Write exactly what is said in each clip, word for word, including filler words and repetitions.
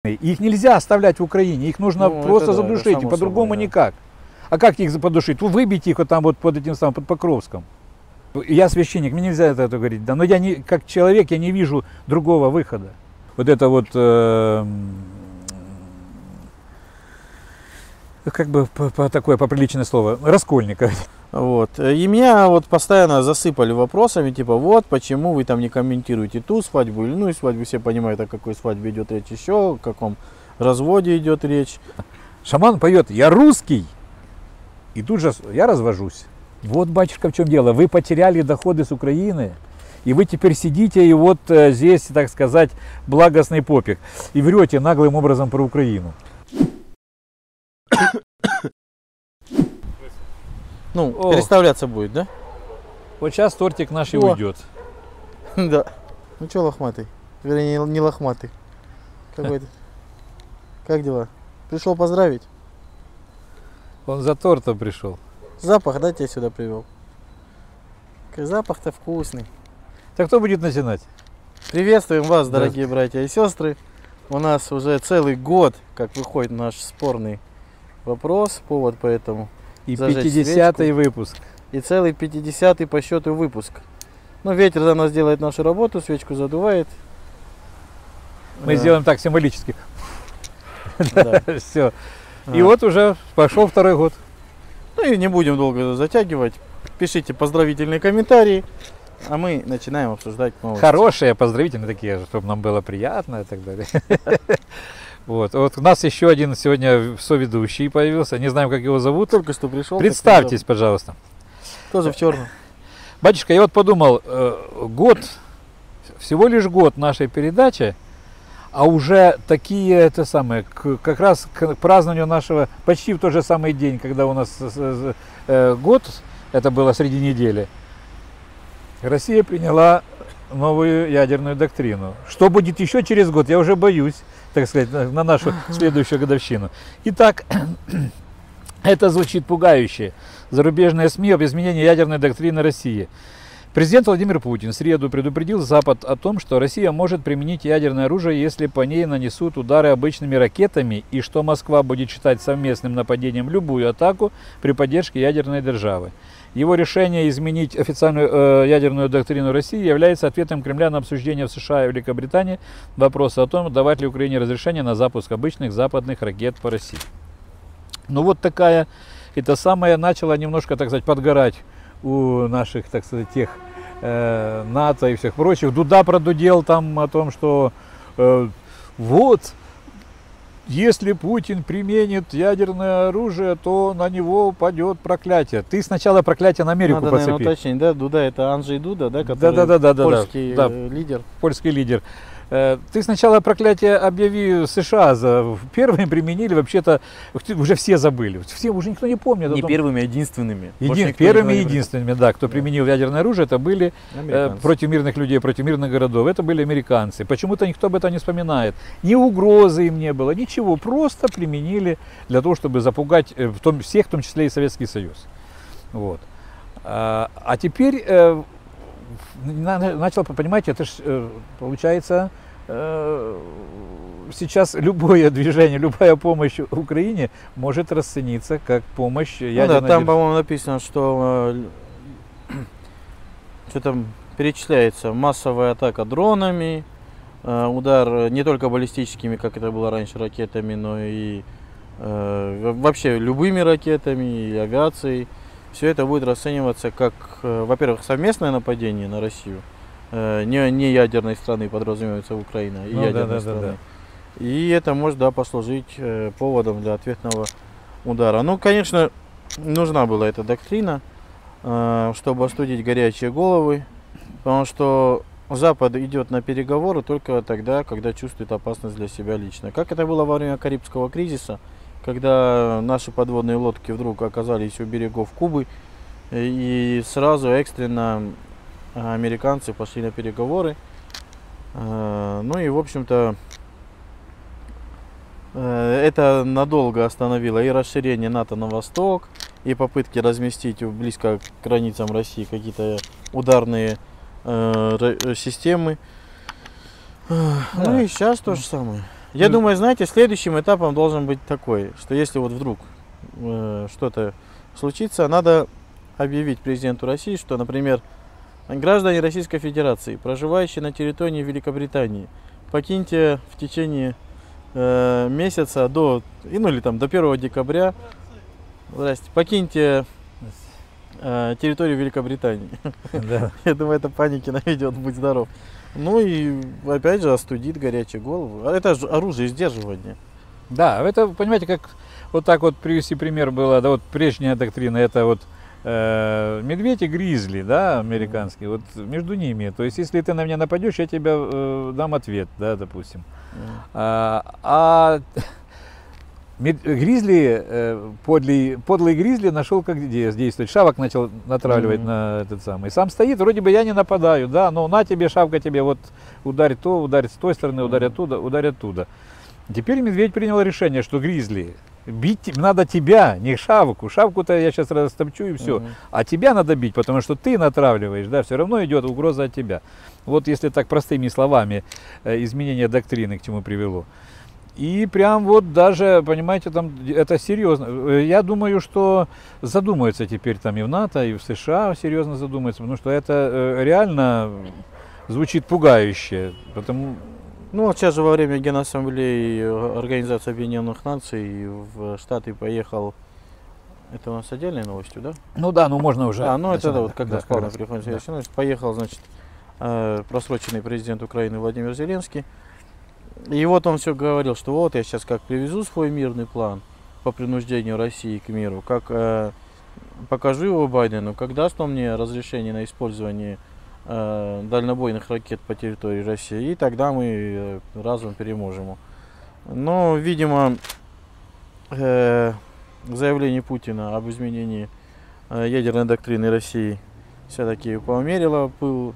Их нельзя оставлять в Украине, их нужно Ну, просто это да, задушить, это само по-другому собой, да. никак. А как их подушить? Выбить их вот там вот под этим самым, под Покровском. Я священник, мне нельзя это, это говорить, да, но я не, как человек, я не вижу другого выхода. Вот это вот, э, как бы по, по такое поприличное слово, раскольника. Вот. И меня вот постоянно засыпали вопросами, типа, вот, почему вы там не комментируете ту свадьбу или иную свадьбу, все понимают, о какой свадьбе идет речь еще, о каком разводе идет речь. Шаман поет: я русский, и тут же я развожусь. Вот, батюшка, в чем дело, вы потеряли доходы с Украины, и вы теперь сидите и вот э, здесь, так сказать, благостный попик, и врете наглым образом про Украину. Ну, О. переставляться будет, да? Вот сейчас тортик наш и О. уйдет. Да. Ну что, лохматый? Вернее, не лохматый. Какой ты? Как дела? Пришел поздравить? Он за тортом пришел. Запах, да, тебя сюда привел? Запах-то вкусный. Так кто будет начинать? Приветствуем вас, дорогие братья и сестры. У нас уже целый год, как выходит наш спорный вопрос, повод поэтому. И Зажечь пятидесятый выпуск. И целый пятидесятый по счету выпуск. Ну, ветер за нас делает нашу работу, свечку задувает. Мы Да. сделаем так символически. Да. Все. А. И вот уже пошел второй год. Ну и не будем долго затягивать. Пишите поздравительные комментарии, а мы начинаем обсуждать новости. Хорошие, поздравительные такие, чтобы нам было приятно и так далее. Вот. Вот у нас еще один сегодня соведущий появился. Не знаем, как его зовут. Только что пришел. Представьтесь, пожалуйста. Тоже в черном. Батюшка, я вот подумал, э, год, всего лишь год нашей передачи, а уже такие, это самое, к, как раз к празднованию нашего, почти в тот же самый день, когда у нас э, э, год, это было среди недели, Россия приняла новую ядерную доктрину. Что будет еще через год, я уже боюсь, так сказать, на, на нашу следующую годовщину. Итак, это звучит пугающе. Зарубежные СМИ об изменении ядерной доктрины России. Президент Владимир Путин в среду предупредил Запад о том, что Россия может применить ядерное оружие, если по ней нанесут удары обычными ракетами, и что Москва будет считать совместным нападением любую атаку при поддержке ядерной державы. Его решение изменить официальную э, ядерную доктрину России является ответом Кремля на обсуждение в США и Великобритании вопроса о том, давать ли Украине разрешение на запуск обычных западных ракет по России. Ну вот такая, это самое начало немножко, так сказать, подгорать у наших, так сказать, тех э, НАТО и всех прочих. Дуда продудел там о том, что э, вот, если Путин применит ядерное оружие, то на него упадет проклятие. Ты сначала проклятие на Америку Надо, поцепи. наверное, уточнить, да? Дуда это Анджей Дуда, да? Который Да, да, да, да, польский да, э, лидер. Польский лидер. Ты сначала проклятие объяви США за первыми применили, вообще-то уже все забыли, все уже никто не помнит. Не том... первыми, а единственными. Един... Первыми и единственными, да, кто да. применил ядерное оружие, это были э, против мирных людей, против мирных городов, это были американцы. Почему-то никто об этом не вспоминает. Ни угрозы им не было, ничего, просто применили для того, чтобы запугать э, в том, всех, в том числе и Советский Союз. Вот. А, а теперь э, начал, понимаете, это же получается э, сейчас любое движение, любая помощь Украине может расцениться как помощь ядерной. Ну да, там, по-моему, написано, что э, что там перечисляется массовая атака дронами, э, удар не только баллистическими, как это было раньше, ракетами, но и э, вообще любыми ракетами и авиацией. Все это будет расцениваться как, во-первых, совместное нападение на Россию. Не, не ядерной страны подразумевается Украина, и ну, ядерной да, да, страны. Да, да. И это может, да, послужить поводом для ответного удара. Ну, конечно, нужна была эта доктрина, чтобы остудить горячие головы, потому что Запад идет на переговоры только тогда, когда чувствует опасность для себя лично. Как это было во время Карибского кризиса, когда наши подводные лодки вдруг оказались у берегов Кубы, и сразу экстренно американцы пошли на переговоры. Ну и, в общем-то, это надолго остановило и расширение НАТО на восток, и попытки разместить близко к границам России какие-то ударные системы. Да. Ну и сейчас то же самое. Я Ну, думаю, знаете, следующим этапом должен быть такой, что если вот вдруг э, что-то случится, надо объявить президенту России, что, например, граждане Российской Федерации, проживающие на территории Великобритании, покиньте в течение э, месяца до, и, ну или там до первого декабря, здрасте, покиньте э, территорию Великобритании. да. Я думаю, это паники наведет, будь здоров. Ну и опять же остудит горячие головы. А это же оружие сдерживания. Да, это, понимаете, как вот так вот привести пример было, да, вот прежняя доктрина, это вот э, медведь и гризли, да, американские, вот между ними. То есть, если ты на меня нападешь, я тебе э, дам ответ, да, допустим. Mm. А, а мед- гризли, э, подлый, подлый гризли нашел, как де- действовать. Шавок начал натравливать Мгм. на этот самый. Сам стоит, вроде бы я не нападаю, да, но на тебе, шавка тебе, вот ударь то, ударь с той стороны, ударь Мгм. оттуда, ударь оттуда. Теперь медведь принял решение, что гризли, бить те- надо тебя, не шавку. Шавку-то я сейчас растопчу и все. Мгм. А тебя надо бить, потому что ты натравливаешь, да, все равно идет угроза от тебя. Вот если так простыми словами, э, изменение доктрины к чему привело. И прям вот даже, понимаете, там это серьезно. Э, Я думаю, что задумаются теперь там и в НАТО, и в США серьезно задумаются, потому что это э, реально звучит пугающе. Потому, Ну вот сейчас же во время Генассамблеи э, Организации Объединенных Наций в Штаты поехал. Это у нас отдельной новостью, да? ну да, ну можно уже. А, ну это да, начинать. вот как Да, раз как плавно раз. переходим к Да. следующей новости. Поехал, значит, э, просроченный президент Украины Владимир Зеленский. И вот он все говорил, что вот я сейчас как привезу свой мирный план по принуждению России к миру, как э, покажу его Байдену, как даст он мне разрешение на использование э, дальнобойных ракет по территории России, и тогда мы э, разом переможем. Но, видимо, э, заявление Путина об изменении э, ядерной доктрины России все-таки поумерило пыл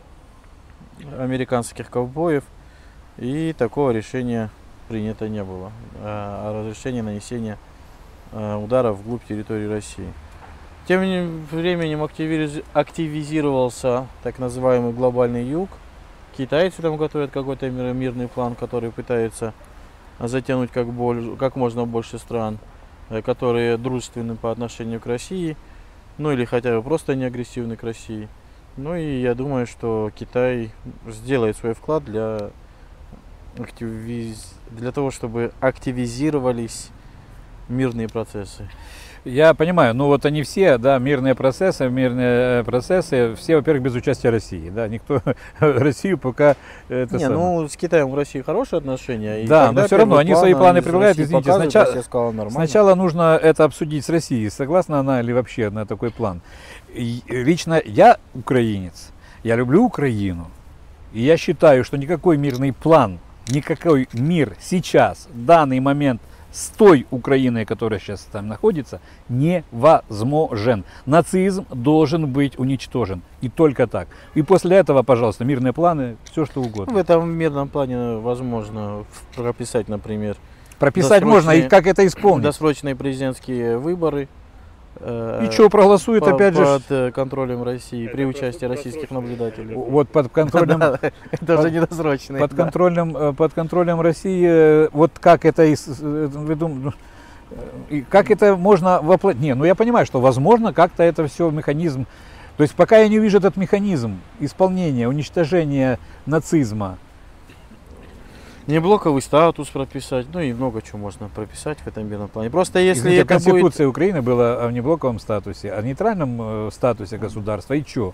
американских ковбоев, и такого решения принято не было э, о разрешении нанесения э, ударов вглубь территории России. Тем временем активиз- активизировался так называемый глобальный юг. Китайцы там готовят какой-то мир- мирный план, который пытается затянуть как, боль- как можно больше стран, э, которые дружественны по отношению к России, ну или хотя бы просто не агрессивны к России. Ну и я думаю, что Китай сделает свой вклад для, активиз... для того, чтобы активизировались мирные процессы. Я понимаю, ну вот они все, да, мирные процессы, мирные э, процессы, все, во-первых, без участия России, да, никто Россию пока это Не, самое. ну с Китаем у России хорошие отношения. И Да, когда но все равно первый они план свои планы из предлагают, России извините, показывают, сначала- Россия сказала, нормально. Сначала нужно это обсудить с Россией, согласна она ли вообще на такой план. И лично я украинец, я люблю Украину, и я считаю, что никакой мирный план, никакой мир сейчас, в данный момент с той Украиной, которая сейчас там находится, невозможен. Нацизм должен быть уничтожен. И только так. И после этого, пожалуйста, мирные планы, все что В угодно. этом мирном плане возможно в- прописать, например, Прописать можно, и досрочные- как это исполнить. досрочные президентские выборы. э, И что проголосует, по- опять же, под э, контролем России при участии российских наблюдателей. вот под контролем... Да, это уже не досрочные. Под да. контролем, э, под контролем России, э, вот как это, ис- э, вы дум- ну, э, и как это можно воплотить? Не, ну я понимаю, что возможно как-то это все механизм. То есть пока я не вижу этот механизм исполнения, уничтожения нацизма. Не блоковый статус прописать, ну и много чего можно прописать в этом мирном плане. Просто если Извините, это будет... Конституция Украины была о внеблоковом статусе, о нейтральном э, статусе государства. И что?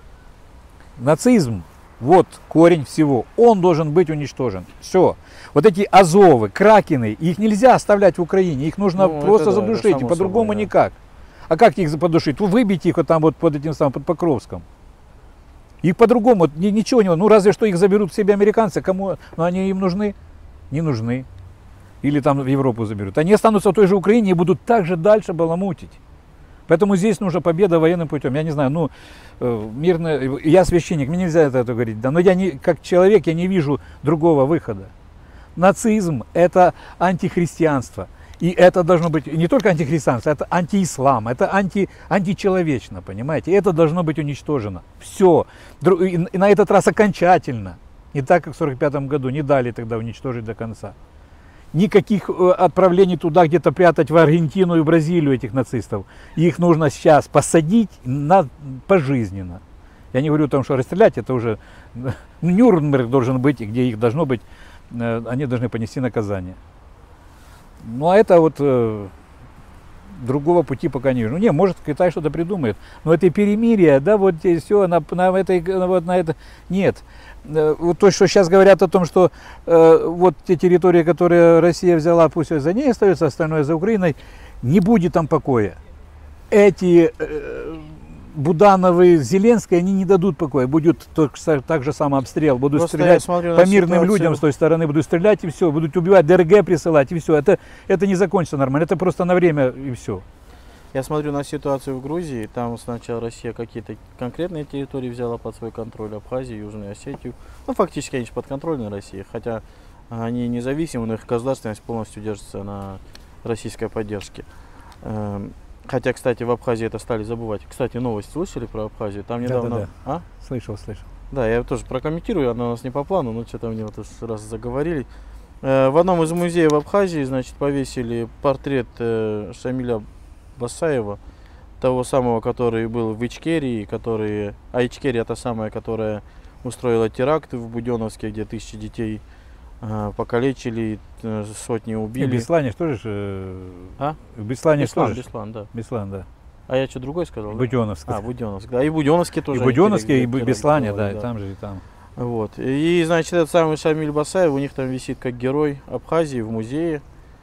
Нацизм, вот корень всего. Он должен быть уничтожен. Все. Вот эти Азовы, Кракены, их нельзя оставлять в Украине. Их нужно Ну, это просто да, это задушить. И само по-другому собой, да. никак. А как их подушить? Ну, выбить их вот там вот под этим самым, под Покровском. Их по-другому, ни- ничего не... Ну, разве что их заберут в себе американцы. Кому? Ну, они им нужны? Не нужны. Или там в Европу заберут. Они останутся в той же Украине и будут так же дальше баламутить. Поэтому здесь нужна победа военным путем. Я не знаю, ну, э, мирно... Я священник, мне нельзя это, это говорить, да, но я не, как человек, я не вижу другого выхода. Нацизм – это антихристианство. И это должно быть не только антихристианство, это антиислам, это анти, античеловечно, понимаете? И это должно быть уничтожено. Все. И на этот раз окончательно. Не так, как в сорок пятом году, не дали тогда уничтожить до конца. никаких отправлений туда где-то прятать в Аргентину и Бразилию этих нацистов. Их нужно сейчас посадить на, пожизненно. Я не говорю о том, что расстрелять, это уже Нюрнберг должен быть, и где их должно быть, они должны понести наказание. Ну а это вот другого пути пока не вижу. Ну не, может Китай что-то придумает, но это перемирие, да, вот здесь все, на, на, этой, вот на это, нет. Вот то, что сейчас говорят о том, что э, вот те территории, которые Россия взяла, пусть за ней остается, остальное за Украиной, не будет там покоя. Эти э, Будановы, Зеленские, они не дадут покоя. Будет так же самый обстрел, будут Просто стрелять по мирным ситуацию. людям с той стороны, будут стрелять и все, будут убивать, ДРГ присылать и все. Это, это не закончится нормально, это просто на время и все. Я смотрю на ситуацию в Грузии, там сначала Россия какие-то конкретные территории взяла под свой контроль, Абхазию, Южную Осетию. Ну, фактически они же подконтрольны России, хотя они независимы, но их государственность полностью держится на российской поддержке. Хотя, кстати, в Абхазии это стали забывать. Кстати, новость слышали про Абхазию? Там недавно... Да, да, да. А? Слышал, слышал. Да, я тоже прокомментирую, она у нас не по плану, но что-то мне вот раз заговорили. В одном из музеев в Абхазии, значит, повесили портрет Шамиля Басаева, того самого, который был в Ичкерии, который... А Ичкерия это самая, которая устроила теракты в Буденновске, где тысячи детей э, покалечили, э, сотни убили. И Беслане тоже же... А? В Беслане Беслан, тоже? Беслан, да. Беслан, да. А я что, другой сказал? Буденновск. Да? А, Буденновск, да. И Буденновске тоже. И Буденновске, и в Беслане, да, и там же, и там. Вот. И, значит, этот самый Шамиль Басаев, у них там висит как герой Абхазии в музее.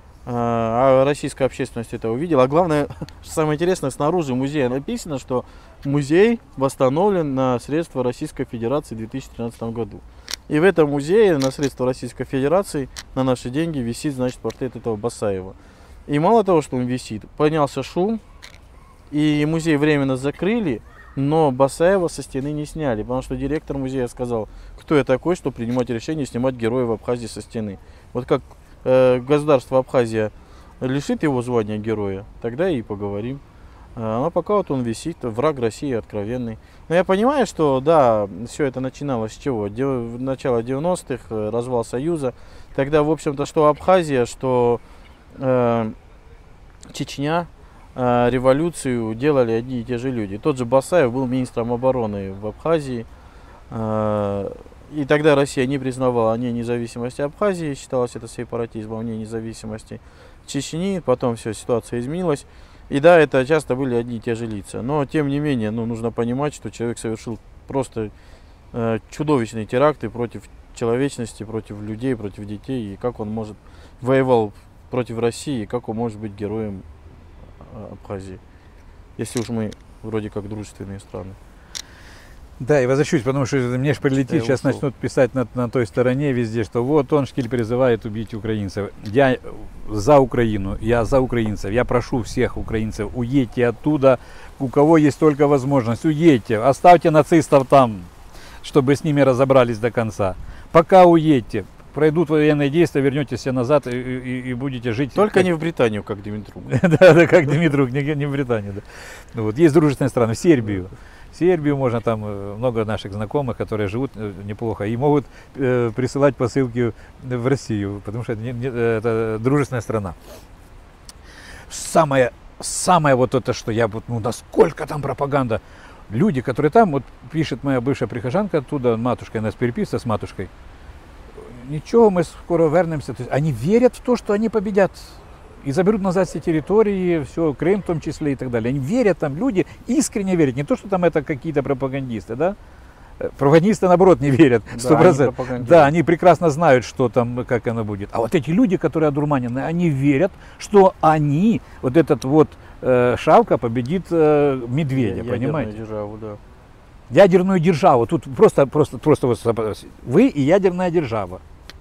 А российская общественность это увидела. А главное, что самое интересное, снаружи музея написано, что музей восстановлен на средства Российской Федерации в две тысячи тринадцатом году. И в этом музее на средства Российской Федерации, на наши деньги, висит, значит, портрет этого Басаева. И мало того, что он висит, поднялся шум, и музей временно закрыли, но Басаева со стены не сняли, потому что директор музея сказал, кто я такой, что принимать решение снимать героев Абхазии со стены. Вот как государство Абхазия лишит его звания героя, тогда и поговорим. А пока вот он висит, враг России откровенный. Но я понимаю, что да, все это начиналось с чего? В начало девяностых, развал Союза. Тогда, в общем-то, что Абхазия, что э, Чечня, э, революцию делали одни и те же люди. Тот же Басаев был министром обороны в Абхазии. Э, И тогда Россия не признавала ни независимости Абхазии, считалось это сепаратизмом, ни независимости Чечни. Потом все, ситуация изменилась. И да, это часто были одни и те же лица. Но тем не менее, ну, нужно понимать, что человек совершил просто э, чудовищные теракты против человечности, против людей, против детей. И как он может воевал против России, и как он может быть героем Абхазии, если уж мы вроде как дружественные страны. Да, и возвращусь, потому что мне же прилетит, сейчас ушел. Начнут писать на, на той стороне везде, что вот он, Шкиль, призывает убить украинцев. Я за Украину, я за украинцев, я прошу всех украинцев, уедьте оттуда, у кого есть только возможность, уедьте, оставьте нацистов там, чтобы с ними разобрались до конца. Пока уедьте, пройдут военные действия, вернетесь все назад и, и, и будете жить. Только как... не в Британию, как Димитрук. Да, да, как Димитрук, не в Британию. Вот есть дружественные страны, в Сербию. Сербию можно, там много наших знакомых, которые живут неплохо и могут э, присылать посылки в Россию, потому что это, не, не, это дружественная страна. Самое, самое вот это, что я вот, ну насколько там пропаганда. Люди, которые там, вот пишет моя бывшая прихожанка оттуда, матушка, нас переписывается с матушкой. Ничего, мы скоро вернемся. То есть они верят в то, что они победят. И заберут назад все территории, все, Крым в том числе и так далее. Они верят там, люди искренне верят. Не то, что там это какие-то пропагандисты, да? Пропагандисты, наоборот, не верят. сто процентов. Да, они да, они прекрасно знают, что там, как оно будет. А вот эти люди, которые одурманены, они верят, что они, вот этот вот э, Шавка победит э, медведя, Ядерную понимаете? Державу, да. Ядерную державу. Тут просто, просто, просто вы и ядерная держава.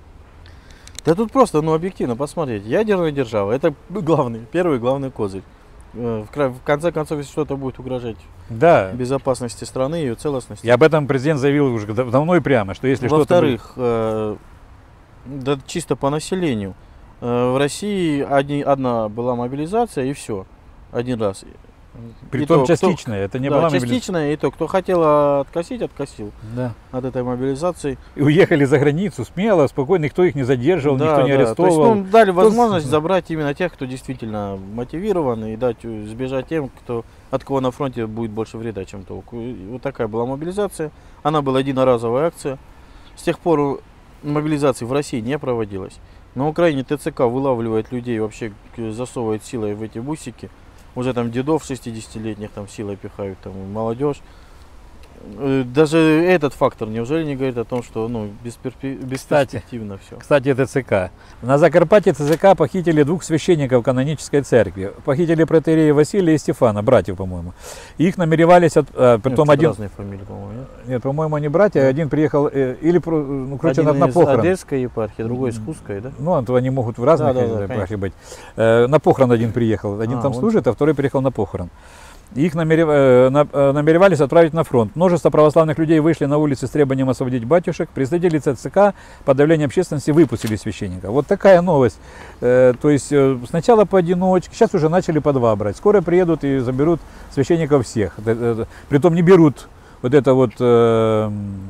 Да тут просто, ну, объективно посмотреть. Ядерная держава, это главный, первый главный козырь. В конце концов, если что-то будет угрожать да. безопасности страны, ее целостности. И об этом президент заявил уже давно и прямо, что если что-то... Во-вторых, э, да, чисто по населению. Э, в России одни, одна была мобилизация и все. Один раз. Притом то, кто- частичная, это не да, была мобилизация. частичная, и то, кто хотел откосить, откосил Да. от этой мобилизации. И уехали за границу смело, спокойно, никто их не задерживал, Да, никто не да. арестовывал. То есть, ну, дали Кто с- возможность забрать именно тех, кто действительно мотивирован, и дать э, сбежать тем, кто, от кого на фронте будет больше вреда, чем толку. И вот такая была мобилизация. Она была единоразовая акция. С тех пор мобилизации в России не проводилось. На Украине ТЦК вылавливает людей, вообще к- засовывает силой в эти бусики. Уже там дедов шестидесятилетних там силой пихают, там молодежь. Э, Даже этот фактор неужели не говорит о том, что ну, бесперспе- бесперспективно все? Кстати, ТЦК. На Закарпатье ТЦК похитили двух священников канонической церкви. Похитили протоиерея Василия и Стефана, братьев, по-моему. Их намеревались, от, а, притом один... Разные фамилии, по-моему, нет? Нет, по-моему, они братья, один приехал, э, или, про- ну, короче, на, Один на из похорон. Одесской епархии, другой из Хусской, да? Ну, а то они могут в разных Да, да, да, э, епархиях конечно. быть. Э, на похорон один приехал, один А, там он- служит, а второй приехал на похорон. Их намерев- э, на- э, намеревались отправить на фронт. Множество православных людей вышли на улицы с требованием освободить батюшек. Представители ЦЦК под давлением общественности выпустили священников. Вот такая новость. Э, то есть э, сначала поодиночке, сейчас уже начали по два брать. Скоро приедут и заберут священников всех. Э, э, Притом не берут вот это вот... э,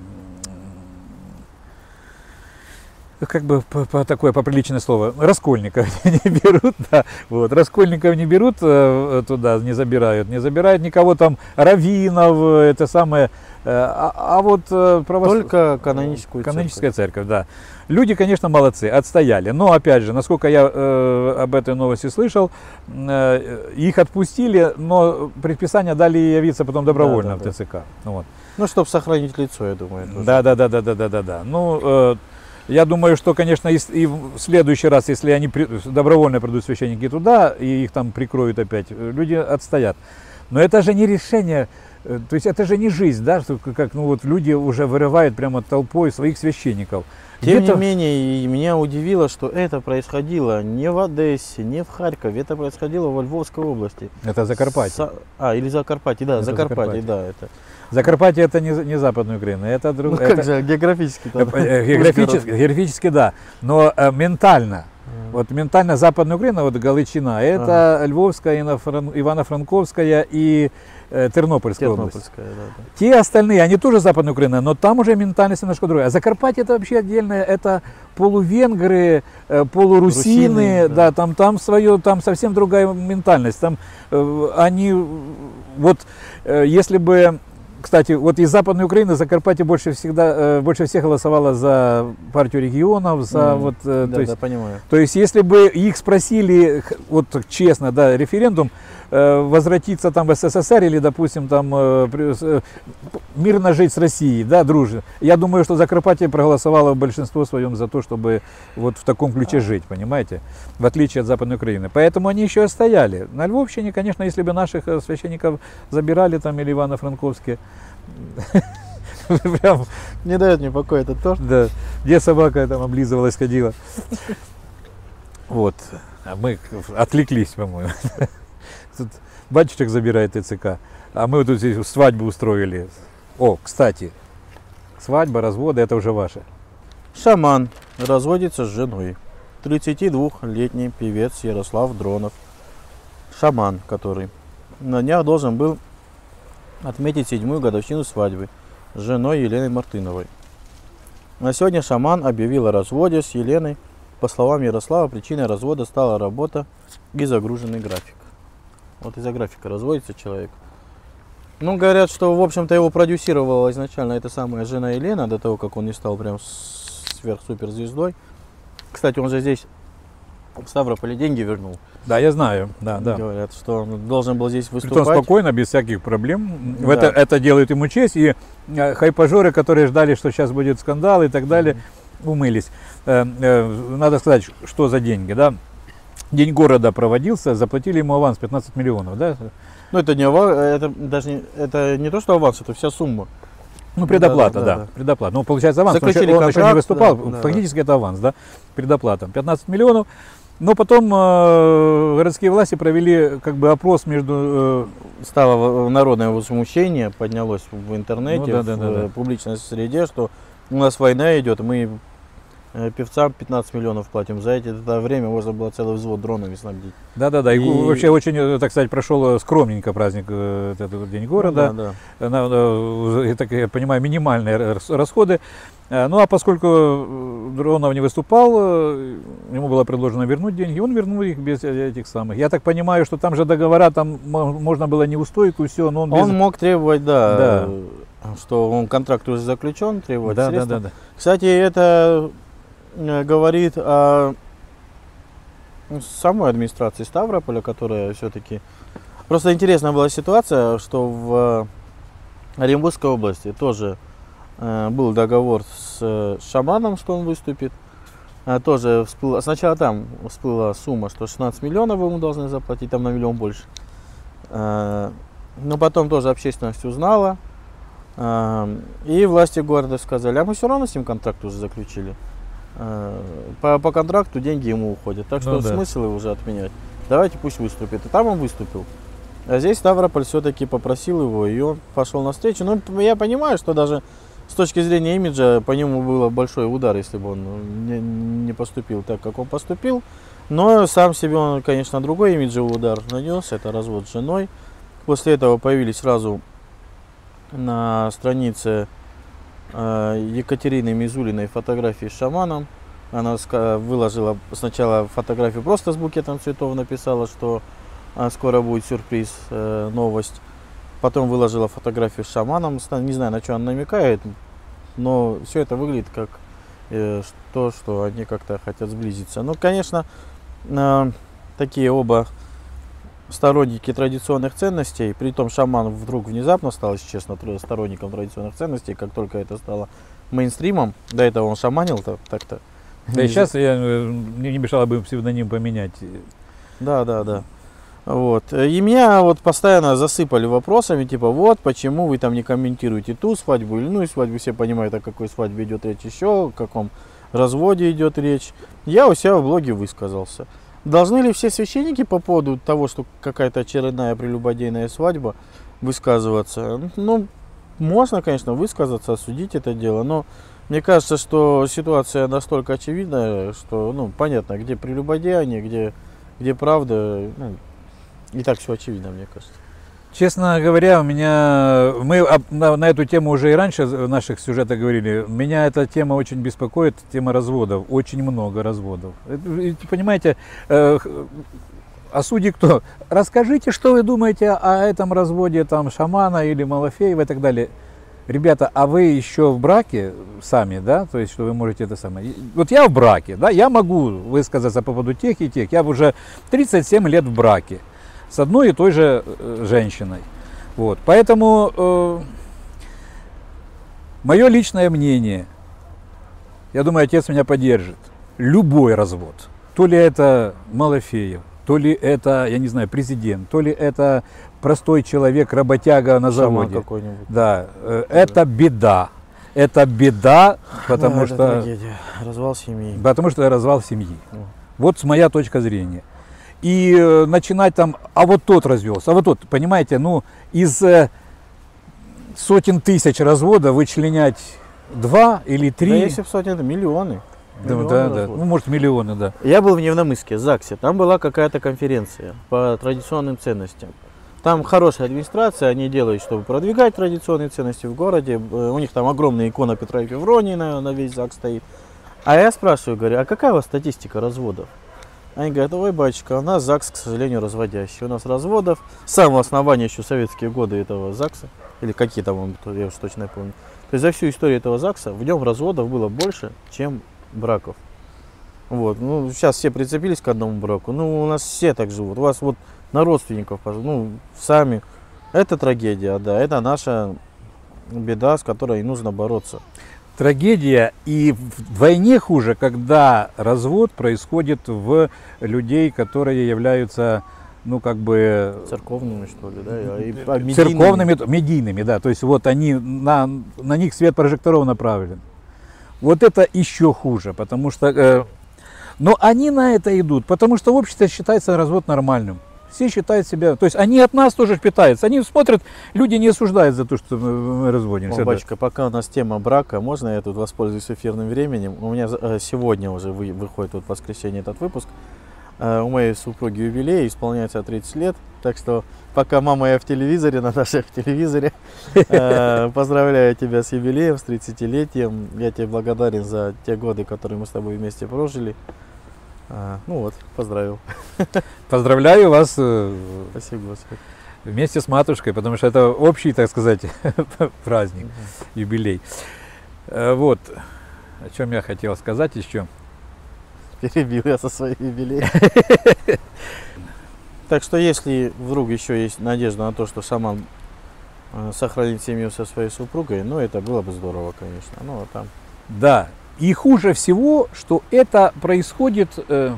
как бы по, по такое поприличное слово, раскольников не берут, да, вот, раскольников не берут э, туда, не забирают, не забирают никого там, раввинов, э, это самое, э, а, а вот э, правос- Только каноническую каноническая церковь, да. Люди, конечно, молодцы, отстояли, но опять же, насколько я э, об этой новости слышал, э, их отпустили, но предписание дали явиться потом добровольно Да, да, в ТЦК, вот. Ну, чтобы сохранить лицо, я думаю. тоже. Да, да, да, да, да, да, да, да. Ну, э, я думаю, что, конечно, и, с- и в следующий раз, если они при- добровольно придут священники туда и их там прикроют опять, э, люди отстоят. Но это же не решение, э, то есть это же не жизнь, да, что к- как, ну вот люди уже вырывают прямо толпой своих священников. Тем Где-то- не менее, и меня удивило, что это происходило не в Одессе, не в Харькове, это происходило во Львовской области. Это Закарпатье. Са- А, или Закарпатье, да, Это Закарпатье, Закарпатье. да, это. Закарпатье это не, не Западная Украина, это Ну другое. как же, географически там. Географически, географически, да, но э, ментально. Вот ментально Западная Украина, вот Галичина, это Львовская, Ино-Фран- Ивано-Франковская и э, Тернопольская область. Тернопольская, да, да. Те остальные, они тоже Западная Украина, но там уже ментальность немножко другая. А Закарпатье это вообще отдельное, это полувенгры, э, полурусины, Русины, да, да. там, там свое, там совсем другая ментальность. Там э, они, вот э, если бы, кстати, вот из Западной Украины Закарпатье больше всегда, э, больше всех голосовало за партию регионов, за Мгм. вот, э, Да, то есть, да, понимаю. то есть, если бы их спросили, х- вот честно, да, референдум, э, возвратиться там в СССР или, допустим, там э, при- с- э, п- мирно жить с Россией, да, дружно, я думаю, что Закарпатье проголосовало в большинство своем за то, чтобы вот в таком ключе жить, понимаете, в отличие от Западной Украины. Поэтому они еще стояли. На Львовщине, конечно, если бы наших э, священников забирали там или Ивано-Франковске, прям, Не дает мне покоя этот торт. да, где собака там облизывалась, ходила. Вот. А мы к- отвлеклись, по-моему. Тут батюшек забирает ТЦК, а мы вот тут здесь свадьбу устроили. О, кстати, свадьба, разводы, это уже ваше. Шаман разводится с женой. тридцатидвухлетний певец Ярослав Дронов. Шаман, который на днях должен был отметить седьмую годовщину свадьбы с женой Еленой Мартыновой. На сегодня шаман объявил о разводе с Еленой. По словам Ярослава, причиной развода стала работа и загруженный график. Вот из-за графика разводится человек. Ну, говорят, что, в общем-то, его продюсировала изначально эта самая жена Елена, до того, как он не стал прям сверх-суперзвездой. Кстати, он же здесь в Ставрополе деньги вернул. Да, я знаю, да, да. Говорят, что он должен был здесь Притом выступать. спокойно, без всяких проблем. В Да. Это, это делает ему честь. И э, хайпажоры, которые ждали, что сейчас будет скандал и так далее, умылись. Э, э, Надо сказать, что за деньги, да. День города проводился, заплатили ему аванс пятнадцать миллионов, да? Ну, это не аванс, это даже не, это не то, что аванс, это вся сумма. Ну, предоплата, Да, да, да, да. предоплата. Ну, получается аванс, потому что Заключили он еще не контракт, выступал, да, да, фактически это аванс, да, предоплата. пятнадцать миллионов. Но потом э, городские власти провели как бы опрос между... э, Стало народное возмущение, поднялось в интернете, Ну, да, да, в да, да. э, публичной среде, что у нас война идет, мы Э, Певцам пятнадцать миллионов платим. За эти- это время можно было целый взвод дронами снабдить. Да-да-да, и, И- вообще очень, э, так сказать, прошел скромненько праздник, э, этот вот День города. Ну, да, да. На- на- я так я понимаю, минимальные рас- расходы. Э, Ну а поскольку э, Дронов не выступал, э, ему было предложено вернуть деньги, он вернул их без э, этих самых. Я так понимаю, что там же договора, там мо- можно было неустойку, все, но он, без... Он мог требовать, да, Да. э, что он контракт уже заключен, требовать Да, да, средства. да, да. Кстати, это э, говорит о самой администрации Ставрополя, которая все-таки... Просто интересная была ситуация, что в Оренбургской области тоже э, был договор с э, шаманом, что он выступит. А тоже всплыла, сначала там всплыла сумма, что шестнадцать миллионов ему должны заплатить, там на миллион больше. Э, но потом тоже общественность узнала. э, И власти города сказали, а мы все равно с ним контракт уже заключили. Э, По, по контракту деньги ему уходят. Так что Ну да. смысл его уже отменять. Давайте пусть выступит. И там он выступил. А здесь Ставрополь все-таки попросил его, и он пошел навстречу. Ну, я понимаю, что даже с точки зрения имиджа по нему был большой удар, если бы он не, не поступил так, как он поступил. Но сам себе он, конечно, другой имиджевый удар нанес. Это развод с женой. После этого появились сразу на странице э, Екатерины Мизулиной фотографии с шаманом. Она ска- выложила сначала фотографию просто с букетом цветов, написала, что а, скоро будет сюрприз, э, новость. Потом выложила фотографию с шаманом. Ста- Не знаю, на что она намекает, но все это выглядит как э, то, что они как-то хотят сблизиться. Ну, конечно, э, такие оба сторонники традиционных ценностей. Притом шаман вдруг внезапно стал, если честно, тр- сторонником традиционных ценностей, как только это стало мейнстримом. До этого он шаманил -то, так-то. Да и сейчас я, э, мне не мешало бы псевдоним поменять. Да, да, да. Вот. И меня вот постоянно засыпали вопросами, типа, вот, почему вы там не комментируете ту свадьбу или иную свадьбу, все понимают, о какой свадьбе идет речь еще, о каком разводе идет речь. Я у себя в блоге высказался. Должны ли все священники по поводу того, что какая-то очередная прелюбодейная свадьба, высказываться? Ну, можно, конечно, высказаться, осудить это дело, но мне кажется, что ситуация настолько очевидная, что, ну, понятно, где прелюбодеяние, где, где правда, ну, и так все очевидно, мне кажется. Честно говоря, у меня мы об- на, на эту тему уже и раньше в наших сюжетах говорили. Меня эта тема очень беспокоит, тема разводов. Очень много разводов. Это, и, понимаете, э, х- а судьи кто? Расскажите, что вы думаете о этом разводе там шамана или Малафеева и так далее. Ребята, а вы еще в браке сами, да? То есть, что вы можете это самое. И- Вот я в браке, да, я могу высказаться по поводу тех и тех. Я уже тридцать семь лет в браке с одной и той же э, женщиной. Вот. Поэтому э, мое личное мнение, я думаю, отец меня поддержит. Любой развод. То ли это Малафеев, то ли это, я не знаю, президент, то ли это простой человек, работяга на Шаман заводе. какой-нибудь. Да, э, это беда. Это беда, потому Да, это что, трагедия. Развал семьи. потому что развал семьи. Ну. Вот с моя точка зрения. И э, начинать там, а вот тот развелся, а вот тот, понимаете, ну, из э, сотен тысяч разводов вычленять два или три. Да если в сотни, это миллионы. Да, Миллионы да, да. разводов. Ну, может, миллионы, да. Я был в Невномыске, в ЗАГСе. Там была какая-то конференция по традиционным ценностям. Там хорошая администрация, они делают, чтобы продвигать традиционные ценности в городе. Э, У них там огромная икона Петра и Февронии на, на весь ЗАГС стоит. А я спрашиваю, говорю, а какая у вас статистика разводов? Они говорят, ой, батюшка, у нас ЗАГС, к сожалению, разводящий. У нас разводов с самого основания еще советские годы этого ЗАГСа, или какие там, он, я уж точно не помню. То есть за всю историю этого ЗАГСа в нем разводов было больше, чем браков. Вот, ну, сейчас все прицепились к одному браку. Ну, у нас все так живут. У вас вот на родственников, ну, сами. Это трагедия, да, это наша беда, с которой нужно бороться. Трагедия, и вдвойне хуже, когда развод происходит в людей, которые являются, ну, как бы... Церковными, что ли, да? И, а, медийными. Церковными, медийными, да. То есть вот они, на, на них свет прожекторов направлен. Вот это еще хуже, потому что... Э, но они на это идут, потому что в обществе считается развод нормальным. Все считают себя, то есть они от нас тоже питаются. Они смотрят, люди не осуждают за то, что мы разводимся. О, батюшка, пока у нас тема брака, можно я тут воспользуюсь эфирным временем? У меня сегодня уже вы, выходит вот в воскресенье этот выпуск. У моей супруги юбилей, исполняется тридцать лет. Так что пока мама я в телевизоре, Наташа в телевизоре, поздравляю тебя с юбилеем, с тридцатилетием. Я тебе благодарен за те годы, которые мы с тобой вместе прожили. А, ну вот, поздравил. Поздравляю вас. Спасибо, Господи. Вместе с матушкой, потому что это общий, так сказать, праздник, Угу. юбилей. Вот, о чем я хотел сказать еще. Перебил я со своей юбилеем. Так что, если вдруг еще есть надежда на то, что Шаман сохранит семью со своей супругой, ну, это было бы здорово, конечно. Ну, а там... Да. И хуже всего, что это происходит э,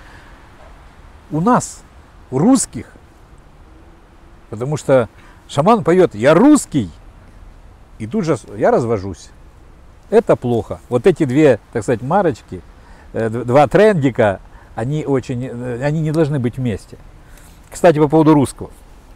у нас, у русских. Потому что шаман поет «Я русский», и тут же «Я развожусь». Это плохо. Вот эти две, так сказать, марочки, э, два трендика, они, очень, э, они не должны быть вместе. Кстати, по поводу русского.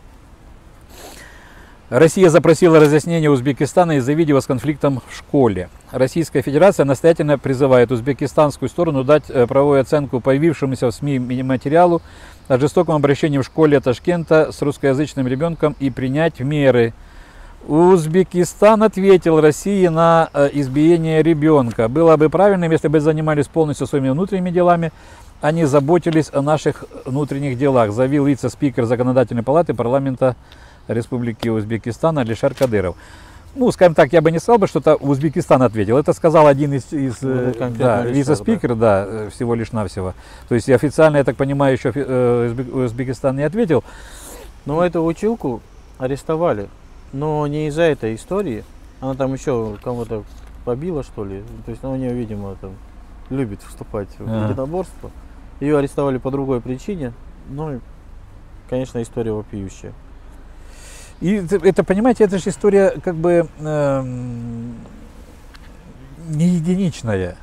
Россия запросила разъяснение Узбекистана из-за видео с конфликтом в школе. Российская Федерация настоятельно призывает узбекистанскую сторону дать правовую оценку появившемуся в СМИ материалу о жестоком обращении в школе Ташкента с русскоязычным ребенком и принять меры. Узбекистан ответил России на избиение ребенка. Было бы правильным, если бы занимались полностью своими внутренними делами, а не заботились о наших внутренних делах, заявил вице-спикер Законодательной палаты парламента Республики Узбекистан Алишер Кадыров. Ну, скажем так, я бы не сказал, бы, что это Узбекистан ответил. Это сказал один из, из ну, да, вице-спикер, да. да, всего лишь навсего. То есть официально, я так понимаю, еще Узбекистан не ответил. Ну, эту училку арестовали, но не из-за этой истории. Она там еще кого-то побила, что ли. То есть, ну, у нее, видимо, там любит вступать в а. единоборство. Ее арестовали по другой причине. Ну, конечно, история вопиющая. И это, понимаете, это же история как бы э, не единичная.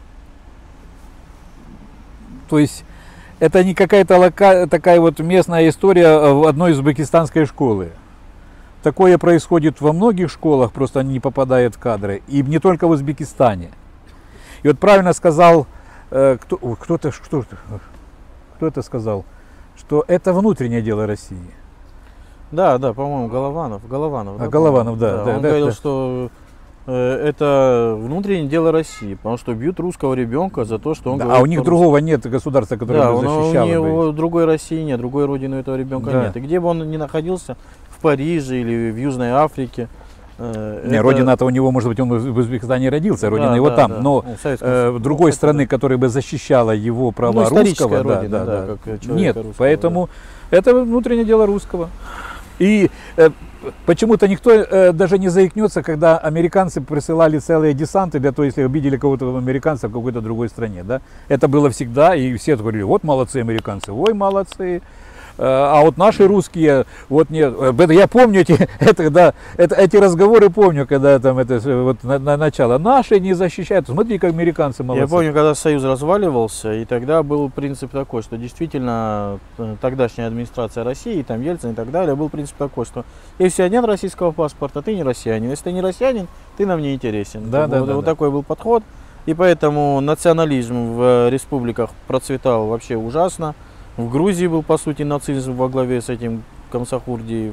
То есть это не какая-то лока, такая вот местная история в одной узбекистанской школы. Такое происходит во многих школах, просто они не попадают в кадры. И не только в Узбекистане. И вот правильно сказал, э, кто, кто-то, кто, кто это сказал, что это внутреннее дело России. Да, да, по-моему, Голованов. Голованов, а, да, Голованов, да, да. да. Он да, говорил, да. что э, это внутреннее дело России, потому что бьют русского ребенка за то, что он да, говорит А у них по-русски. Другого нет государства, которое да, бы защищало. У него бы. другой России нет, другой родины у этого ребенка Да. нет. И где бы он ни находился, в Париже или в Южной Африке. Э, Не, это... родина-то у него, может быть, он в Узбекистане родился, родина да, его да, там, да. но Ну, э, в другой страны, которая бы защищала его права ну, русского, родина, да, да, да. Как Нет, русского, поэтому это внутреннее дело русского. И э, почему-то никто э, даже не заикнется, когда американцы присылали целые десанты для того, если обидели кого-то американца в какой-то другой стране. Да? Это было всегда, и все говорили, вот молодцы американцы, ой, молодцы. А вот наши русские, вот нет, я помню эти, это, да, это, эти разговоры, помню, когда там это вот на, на начало, наши не защищают, смотри, как американцы молодцы. Я помню, когда Союз разваливался, и тогда был принцип такой, что действительно тогдашняя администрация России, там Ельцин и так далее, был принцип такой, что если у тебя нет российского паспорта, ты не россиянин, если ты не россиянин, ты нам не интересен. Да, да, вот, да, вот да. такой был подход, и поэтому национализм в республиках процветал вообще ужасно. В Грузии был, по сути, нацизм во главе с этим Камсахурди.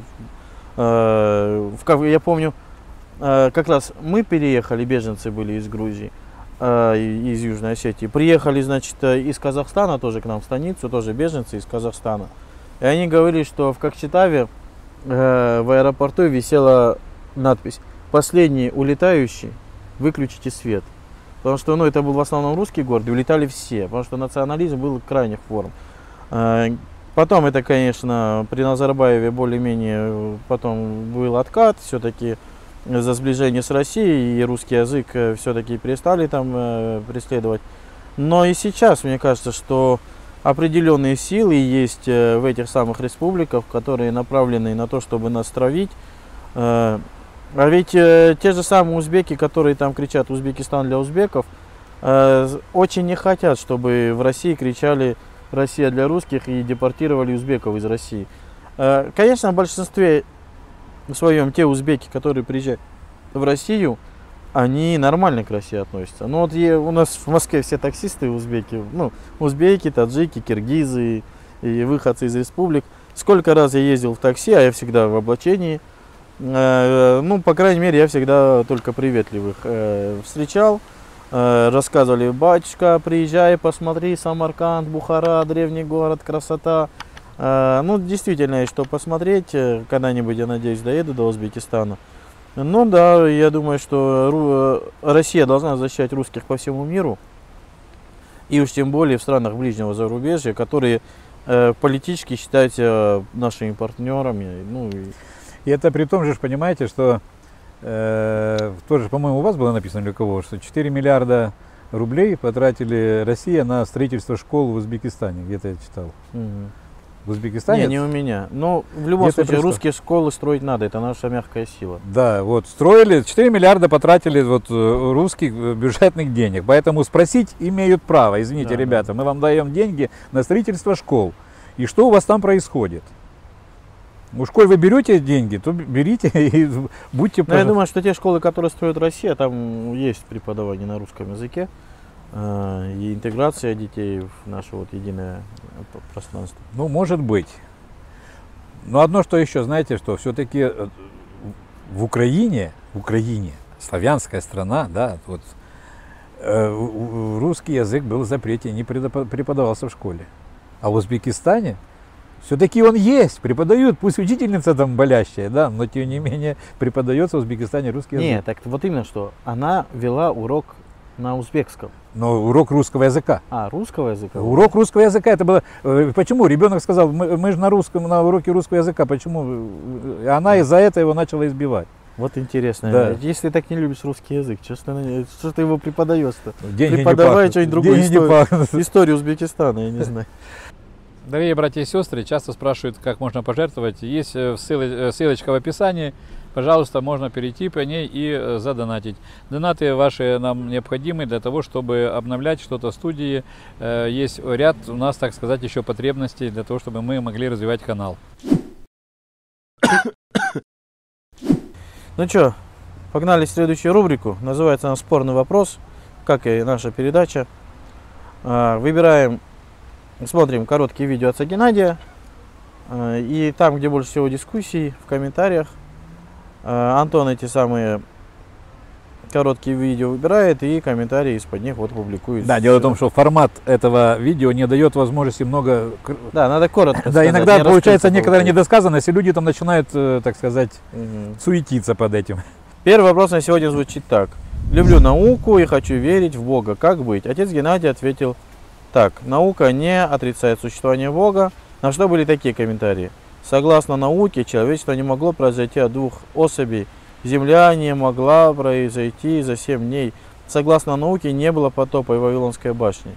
Я помню, как раз мы переехали, беженцы были из Грузии, из Южной Осетии. Приехали, значит, из Казахстана тоже к нам в станицу, тоже беженцы из Казахстана. И они говорили, что в Кокчетаве в аэропорту висела надпись «Последний улетающий, выключите свет». Потому что, ну, это был в основном русский город, и улетали все, потому что национализм был крайних форм. Потом это, конечно, при Назарбаеве более-менее потом был откат, все-таки за сближение с Россией, и русский язык все-таки перестали там преследовать. Но и сейчас, мне кажется, что определенные силы есть в этих самых республиках, которые направлены на то, чтобы нас травить. А ведь те же самые узбеки, которые там кричат «Узбекистан для узбеков», очень не хотят, чтобы в России кричали Россия для русских и депортировали узбеков из России. Конечно, в большинстве своем те узбеки, которые приезжают в Россию, они нормально к России относятся. Но вот у нас в Москве все таксисты узбеки, ну, узбеки, таджики, киргизы и выходцы из республик. Сколько раз я ездил в такси, а я всегда в облачении, ну, по крайней мере, я всегда только приветливых встречал. Рассказывали: батюшка, приезжай, посмотри, Самарканд, Бухара, древний город, красота. Ну, действительно, есть что посмотреть. Когда-нибудь, я надеюсь, доеду до Узбекистана. Ну да, я думаю, что Россия должна защищать русских по всему миру. И уж тем более в странах ближнего зарубежья, которые э, политически считаются нашими партнерами. Ну, и... и это при том же, понимаете, что э, тоже, по-моему, у вас было написано или у кого, что четыре миллиарда рублей потратили Россия на строительство школ в Узбекистане. Где-то я читал. Угу. В Узбекистане? Не, не у меня. Но в любом случае русские школы строить надо, это наша мягкая сила. Да, вот строили, четыре миллиарда потратили вот русских бюджетных денег. Поэтому спросить имеют право. Извините, да, ребята, да. Мы вам даем деньги на строительство школ. И что у вас там происходит? Уж коль вы берете деньги, то берите и будьте... Но я думаю, что те школы, которые строит Россия, там есть преподавание на русском языке. И интеграция детей в наше вот единое пространство. Ну, может быть. Но одно, что еще, знаете, что все-таки в Украине, в Украине, славянская страна, да, вот э, русский язык был в запрете, не преподавался в школе. А в Узбекистане все-таки он есть, преподают, пусть учительница там болящая, да, но тем не менее преподается в Узбекистане русский язык. Нет, так вот именно что, она вела урок на узбекском. Но урок русского языка. А, русского языка? Урок русского языка, это было... Почему? Ребенок сказал, мы, мы же на русском, на уроке русского языка, почему? И она из-за этого его начала избивать. Вот интересно. Да. Если ты так не любишь русский язык, что, что, что ты его преподаешь-то? Преподавай что-нибудь другое, историю, историю Узбекистана, я не знаю. Дорогие братья и сестры, часто спрашивают, как можно пожертвовать. Есть ссылочка в описании. Пожалуйста, можно перейти по ней и задонатить. Донаты ваши нам необходимы для того, чтобы обновлять что-то в студии. Есть ряд у нас, так сказать, еще потребностей для того, чтобы мы могли развивать канал. Ну что, погнали в следующую рубрику. Называется она «Спорный вопрос», как и наша передача. Выбираем, смотрим короткие видео отца Геннадия. И там, где больше всего дискуссий, в комментариях, Антон эти самые короткие видео выбирает и комментарии из-под них вот публикует. Да, дело в том, что формат этого видео не дает возможности много... Да, надо коротко Да, сказать, иногда получается некоторая недосказанность, и люди там начинают, так сказать, угу. суетиться под этим. Первый вопрос на сегодня звучит так. Люблю науку и хочу верить в Бога. Как быть? Отец Геннадий ответил так. Наука не отрицает существование Бога. На что были такие комментарии? Согласно науке, человечество не могло произойти от двух особей. Земля не могла произойти за семь дней. Согласно науке, не было потопа и Вавилонской башни.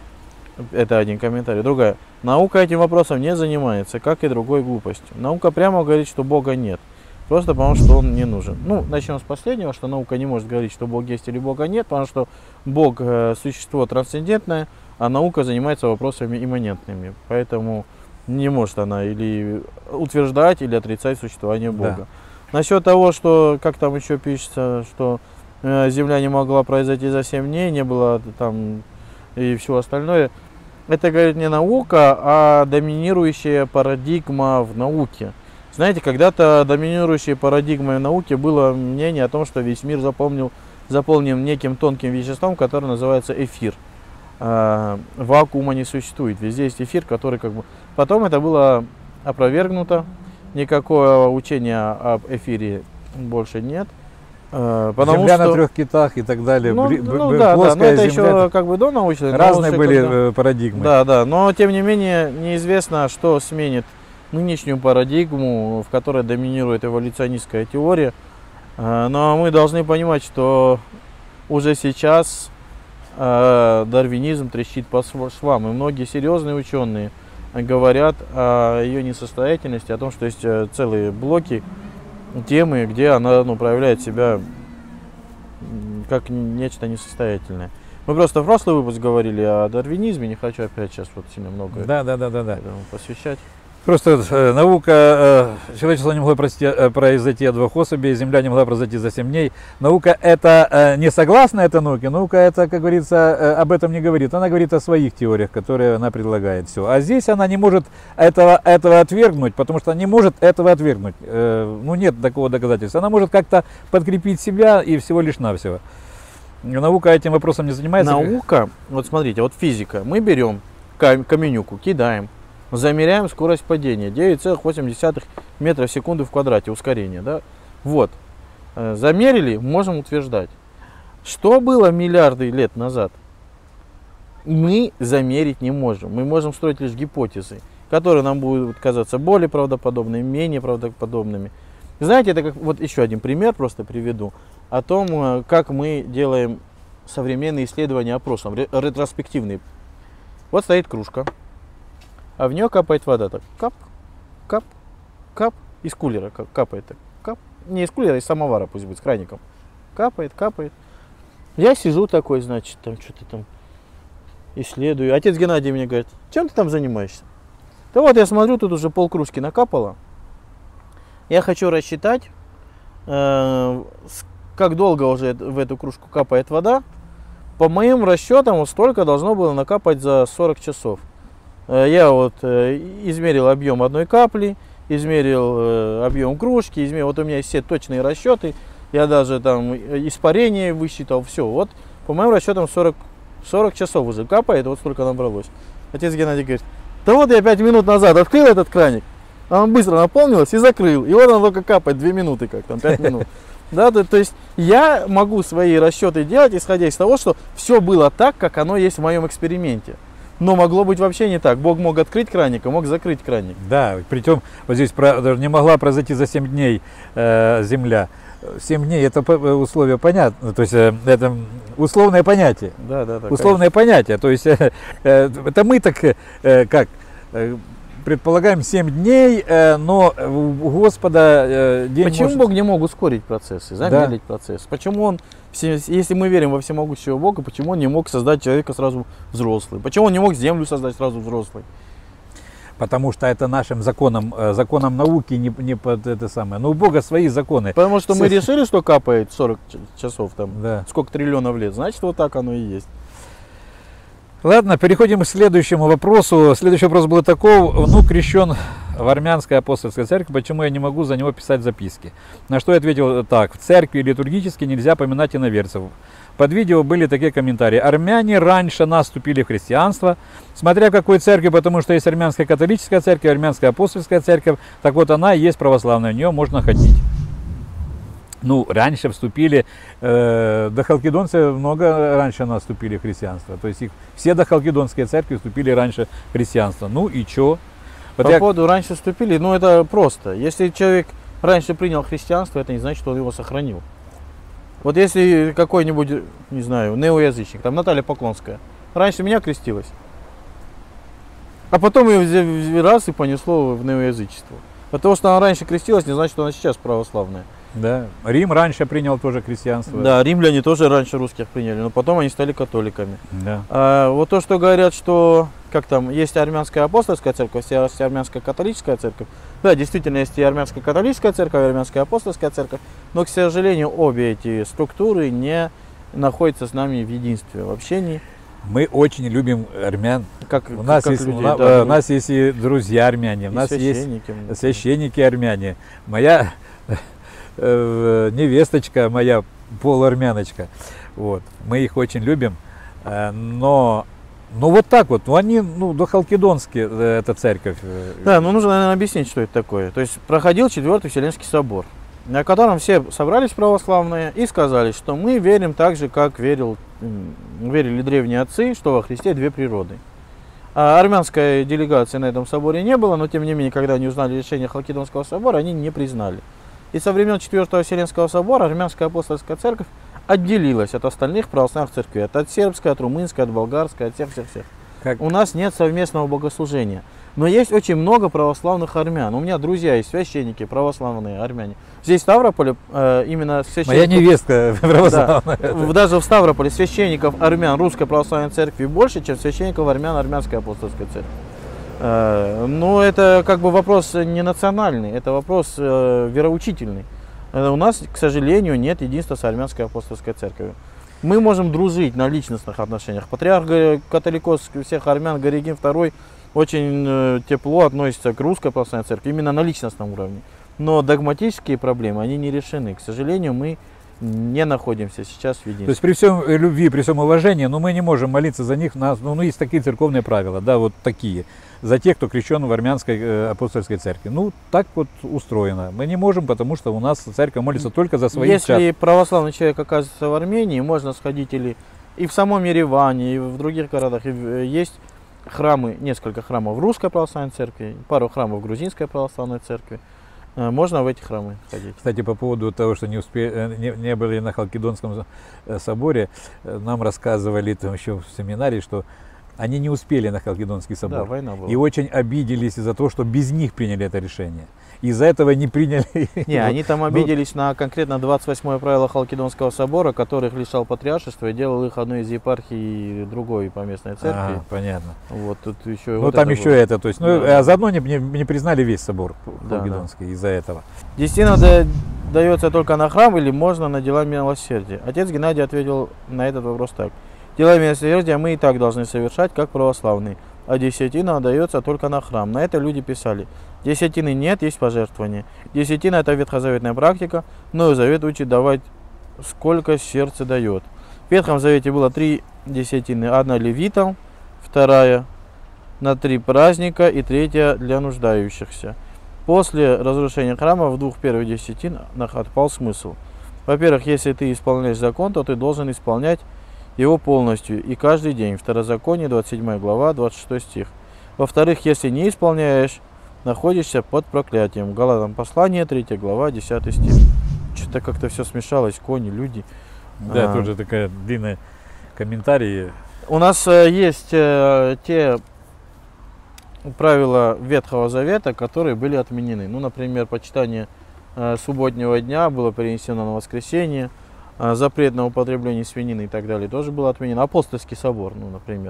Это один комментарий. Другая. Наука этим вопросом не занимается, как и другой глупостью. Наука прямо говорит, что Бога нет. Просто потому, что Он не нужен. Ну, начнем с последнего, что наука не может говорить, что Бог есть или Бога нет, потому что Бог э, существо трансцендентное, а наука занимается вопросами имманентными. Поэтому... не может она или утверждать, или отрицать существование Бога. Да. Насчет того, что, как там еще пишется, что э, Земля не могла произойти за семь дней, не было там и все остальное, это, говорит, не наука, а доминирующая парадигма в науке. Знаете, когда-то доминирующей парадигмой в науке было мнение о том, что весь мир запомнил, заполнен неким тонким веществом, которое называется эфир. Uh, вакуума не существует, везде есть эфир, который как бы... Потом это было опровергнуто, никакого учения об эфире больше нет. Uh, потому земля что... на трех китах и так далее, ну, Бри... ну, да, да, но это земля... еще как бы до научной. Разные были когда... парадигмы. Да, да, но тем не менее неизвестно, что сменит нынешнюю парадигму, в которой доминирует эволюционистская теория. Uh, но мы должны понимать, что уже сейчас дарвинизм трещит по швам, и многие серьезные ученые говорят о ее несостоятельности, о том, что есть целые блоки, темы, где она ну, проявляет себя как нечто несостоятельное. Мы просто в прошлый выпуск говорили о дарвинизме, не хочу опять сейчас вот сильно много Да, да, да, да, да. этому посвящать. Просто э, наука, э, человечество не могло прости, э, произойти от двух особей, Земля не могла произойти за семь дней. Наука это э, не согласна этой науке, наука это, как говорится, э, об этом не говорит. Она говорит о своих теориях, которые она предлагает. Все. А здесь она не может этого, этого отвергнуть, потому что она не может этого отвергнуть. Э, ну нет такого доказательства. Она может как-то подкрепить себя и всего лишь навсего. Наука этим вопросом не занимается. Наука, вот смотрите, вот физика. Мы берем кам- каменюку, кидаем. Замеряем скорость падения девять целых восемь десятых метра в секунду в квадрате, ускорение, да? Вот. Замерили, можем утверждать. Что было миллиарды лет назад, мы замерить не можем. Мы можем строить лишь гипотезы, которые нам будут казаться более правдоподобными, менее правдоподобными. Знаете, это как вот еще один пример просто приведу о том, как мы делаем современные исследования о прошлом, ретроспективные. Вот стоит кружка. А в нее капает вода, так, кап, кап, кап, из кулера капает, так, кап, не из кулера, из самовара пусть будет, с краником, капает, капает. Я сижу такой, значит, там что-то там исследую. Отец Геннадий мне говорит, чем ты там занимаешься? Да вот я смотрю, тут уже полкружки накапало. Я хочу рассчитать, э, как долго уже в эту кружку капает вода. По моим расчетам, вот столько должно было накапать за сорок часов. Я вот э, измерил объем одной капли, измерил э, объем кружки, измерил, вот у меня есть все точные расчеты, я даже там испарение высчитал, все, вот по моим расчетам сорок, сорок часов уже капает, вот столько набралось. Отец Геннадий говорит, да вот я пять минут назад открыл этот краник, он быстро наполнился и закрыл, и вот он только капает две минуты, как там, пять минут. Да, то, то есть я могу свои расчеты делать, исходя из того, что все было так, как оно есть в моем эксперименте. Но могло быть вообще не так. Бог мог открыть краник, а мог закрыть краник. Да, причем вот здесь про, не могла произойти за семь дней э, Земля. семь дней это условие понятно, то есть э, это условное понятие. Да, да, да. Условное конечно. понятие. То есть э, э, это мы так э, как э, предполагаем семь дней, э, но у Господа э, день Почему может... Бог не мог ускорить процессы, замедлить да. процесс? Почему он, если мы верим во всемогущего Бога, почему он не мог создать человека сразу взрослым? Почему он не мог землю создать сразу взрослой? Потому что это нашим законом, законом науки не, не под это самое. Но у Бога свои законы. Потому что мы решили, что капает сорок часов, там, да. сколько триллионов лет, значит вот так оно и есть. Ладно, переходим к следующему вопросу. Следующий вопрос был таков. Внук крещен в армянской апостольской церкви, почему я не могу за него писать записки? На что я ответил так. В церкви литургически нельзя поминать иноверцев. Под видео были такие комментарии. Армяне раньше нас вступили в христианство, смотря в какой церкви, потому что есть армянская католическая церковь, армянская апостольская церковь. Так вот она и есть православная, в нее можно ходить. Ну, раньше вступили, э, дохалкидонцы много раньше нас вступили в христианство. То есть их, все дохалкидонские церкви вступили раньше в христианство. Ну и чё? Вот По я... поводу раньше вступили, ну это просто. Если человек раньше принял христианство, это не значит, что он его сохранил. Вот если какой-нибудь, не знаю, неоязычник, там Наталья Поклонская, раньше меня крестилась, а потом ее раз и понесло в неоязычество. Потому что она раньше крестилась, не значит, что она сейчас православная. Да, Рим раньше принял тоже христианство. Да, римляне тоже раньше русских приняли, но потом они стали католиками. Да. А, вот то, что говорят, что как там есть армянская апостольская церковь, есть армянская католическая церковь. Да, действительно, есть и армянская католическая церковь, и армянская апостольская церковь, но, к сожалению, обе эти структуры не находятся с нами в единстве, в общении. Мы очень любим армян. Как, у, нас как есть, людей, у, да, у нас есть и друзья армяне, у нас есть священники армяне. Моя э, невесточка, моя полуармяночка. Вот. Мы их очень любим. Э, но, ну вот так вот, ну они, ну, дохалкидонские, э, эта церковь. Да, ну нужно, наверное, объяснить, что это такое. То есть проходил Четвертый Вселенский собор, на котором все собрались православные и сказали, что мы верим так же, как верил, верили древние отцы, что во Христе две природы. А армянской делегации на этом соборе не было, но тем не менее, когда они узнали решение Халкидонского собора, они не признали. И со времен Четвертого Вселенского собора армянская апостольская церковь отделилась от остальных православных церквей, от сербской, от румынской, от болгарской, от всех-всех-всех. Как? У нас нет совместного богослужения. Но есть очень много православных армян. У меня друзья есть, священники, православные армяне. Здесь в Ставрополе э, именно священников... Моя невестка православная. Да, даже в Ставрополе священников армян Русской Православной Церкви больше, чем священников армян Армянской Апостольской Церкви. Э, но это как бы вопрос не национальный, это вопрос э, вероучительный. Э, у нас, к сожалению, нет единства с Армянской Апостольской Церковью. Мы можем дружить на личностных отношениях. Патриарх католикос всех армян Горигин второй очень э, тепло относится к Русской Православной Церкви, именно на личностном уровне. Но догматические проблемы, они не решены. К сожалению, мы не находимся сейчас в единстве. То есть при всем любви, при всем уважении, но мы не можем молиться за них. Нас, ну, ну, есть такие церковные правила, да, вот такие. За тех, кто крещен в Армянской э, Апостольской Церкви. Ну, так вот устроено. Мы не можем, потому что у нас церковь молится только за своих чад. Если православный человек оказывается в Армении, можно сходить или и в самом Ереване, и в других городах. И есть храмы, несколько храмов в Русской Православной Церкви, пару храмов в Грузинской Православной Церкви. Можно в эти храмы ходить. Кстати, по поводу того, что не, успели, не, не были на Халкидонском соборе, нам рассказывали там еще в семинаре, что они не успели на Халкидонский собор. Да, война была. И очень обиделись из-за того, что без них приняли это решение. Из-за этого не приняли. Не, они там обиделись на конкретно двадцать восьмое правило Халкидонского собора, который их лишал патриаршества и делал их одной из епархий другой поместной церкви. А, понятно. Вот тут еще. Ну вот там это еще было. это, то есть, ну, Да. а заодно не, не, не признали весь собор Да, Халкидонский из-за этого. Десятина да- дается только на храм или можно на дела милосердия? Отец Геннадий ответил на этот вопрос так. Дела милосердия мы и так должны совершать, как православные, а десятина дается только на храм. На это люди писали. Десятины нет, есть пожертвование. Десятина – это ветхозаветная практика, Новый Завет учит давать, сколько сердце дает. В Ветхом Завете было три десятины. Одна левитам, вторая на три праздника и третья для нуждающихся. После разрушения храма в двух первых десятинах отпал смысл. Во-первых, если ты исполняешь закон, то ты должен исполнять его полностью и каждый день. Второзаконие, двадцать седьмая глава, двадцать шестой стих. Во-вторых, если не исполняешь, находишься под проклятием. Галатам послание, третья глава, десятый стих. Что-то как-то все смешалось, кони, люди. Да, А. тоже такая длинная комментарий. У нас э, есть э, те правила Ветхого Завета, которые были отменены. Ну, например, почитание э, субботнего дня было перенесено на воскресенье, э, запрет на употребление свинины и так далее тоже было отменено. Апостольский собор, ну, например,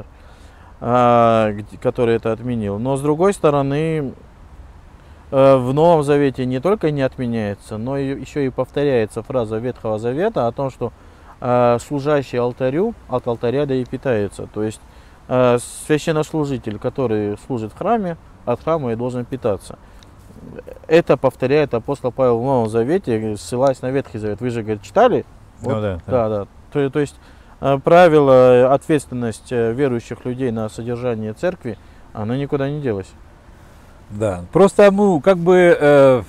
э, где- который это отменил. Но с другой стороны, э, в Новом Завете не только не отменяется, но и, еще и повторяется фраза Ветхого Завета о том, что э, служащий алтарю от алтаря да и питается. То есть э, священнослужитель, который служит в храме, от храма и должен питаться. Это повторяет апостол Павел в Новом Завете, ссылаясь на Ветхий Завет. Вы же, говорит, читали? Ну Вот, да, да. да, да. То, то есть э, правило, ответственность э, верующих людей на содержание церкви, она никуда не делась. Да, просто ну, как бы э,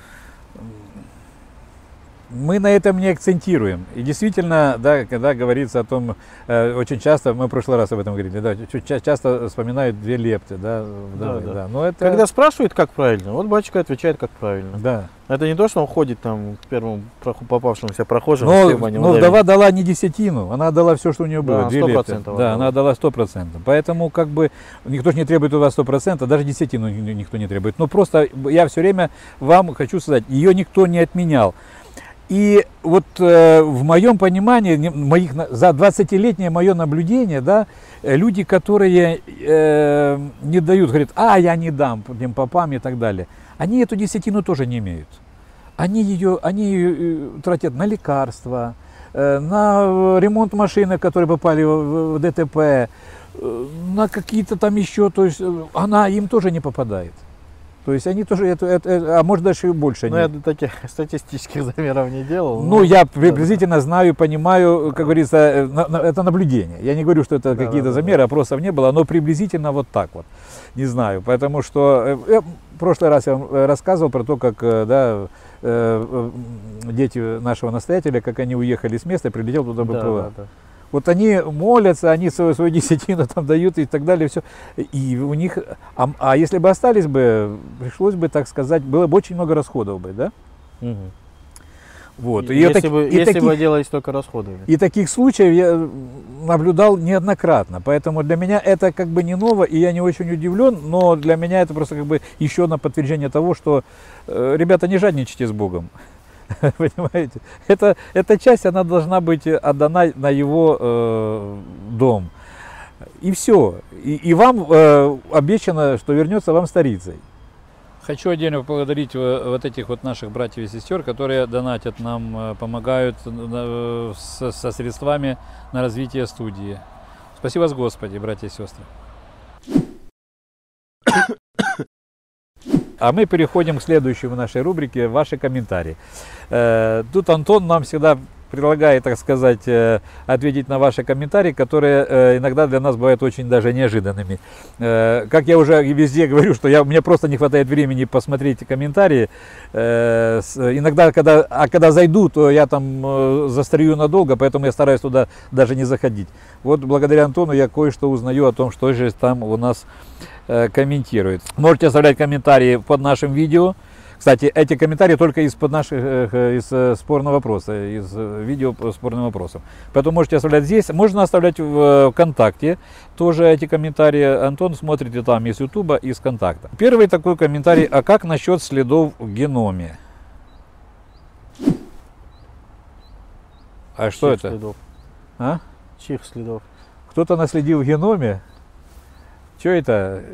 мы на этом не акцентируем. И действительно, да, когда говорится о том, э, очень часто, мы в прошлый раз об этом говорили, да, чуть ча- часто вспоминают две лепты, да, Да, да, да. да. Но это, Когда спрашивают, как правильно, вот батюшка отвечает, как правильно. да. Это не то, что он ходит там к первому проху- попавшемуся прохожему. Но, хлеба не но удавит. вдова дала не десятину, она дала все, что у нее было. Да, две сто лепты. процентов Да, отдала. она дала сто процентов. Поэтому как бы никто же не требует у вас сто процентов, даже десятину ни- никто не требует. Но просто я все время вам хочу сказать, ее никто не отменял. И вот э, в моем понимании, не- моих, на- за двадцатилетнее мое наблюдение, да, э, люди, которые э, не дают, говорят, а я не дам тем попам и так далее, они эту десятину тоже не имеют. Они ее, они ее э, тратят на лекарства, э, на ремонт машины, которые попали в, в ДТП, э, на какие-то там еще, то есть э, она им тоже не попадает. То есть они тоже, это, это, а может даже и больше. Ну, они. я до таких статистических замеров не делал. Ну, но- я да, приблизительно знаю, понимаю, как говорится, э, на- на- это наблюдение. Я не говорю, что это Да, какие-то да, да, замеры, опросов не было, но приблизительно вот так вот. Не знаю, потому что э, э, в прошлый раз я вам э, рассказывал про то, как э, да, э, э, дети нашего настоятеля, как они уехали с места, прилетел туда да, БПЛА. да, да. Вот они молятся, они свою, свою десятину там дают и так далее, все. И у них, а, а если бы остались бы, пришлось бы, так сказать, было бы очень много расходов бы, да? Мгм. Вот. И Если, таки- бы, и если таких- бы делались только расходы. И таких случаев я наблюдал неоднократно. Поэтому для меня это как бы не ново, и я не очень удивлен, но для меня это просто как бы еще одно подтверждение того, что, э, ребята, не жадничайте с Богом. Понимаете? Это, эта часть, она должна быть отдана на его э, дом. И все. И, и вам э, обещано, что вернется вам старицей. Хочу отдельно поблагодарить вот этих вот наших братьев и сестер, которые донатят нам, помогают со, со средствами на развитие студии. Спасибо вас, Господи, братья и сестры. А мы переходим к следующему нашей рубрике «Ваши комментарии». Тут Антон нам всегда предлагает, так сказать, ответить на ваши комментарии, которые иногда для нас бывают очень даже неожиданными. Как я уже везде говорю, что я, мне просто не хватает времени посмотреть комментарии. Иногда, когда, а когда зайду, то я там застряю надолго, поэтому я стараюсь туда даже не заходить. Вот благодаря Антону я кое-что узнаю о том, что же там у нас комментирует. Можете оставлять комментарии под нашим видео. Кстати, эти комментарии только из-под наших, из спорного вопроса, из видео спорным вопросом. Поэтому можете оставлять здесь. Можно оставлять в ВКонтакте тоже эти комментарии. Антон, смотрите там из Ютуба, из Контакта. Первый такой комментарий. А как насчет следов в геноме? А что Чьих это? Следов? А? Чьих следов? Кто-то наследил в геноме? Что это?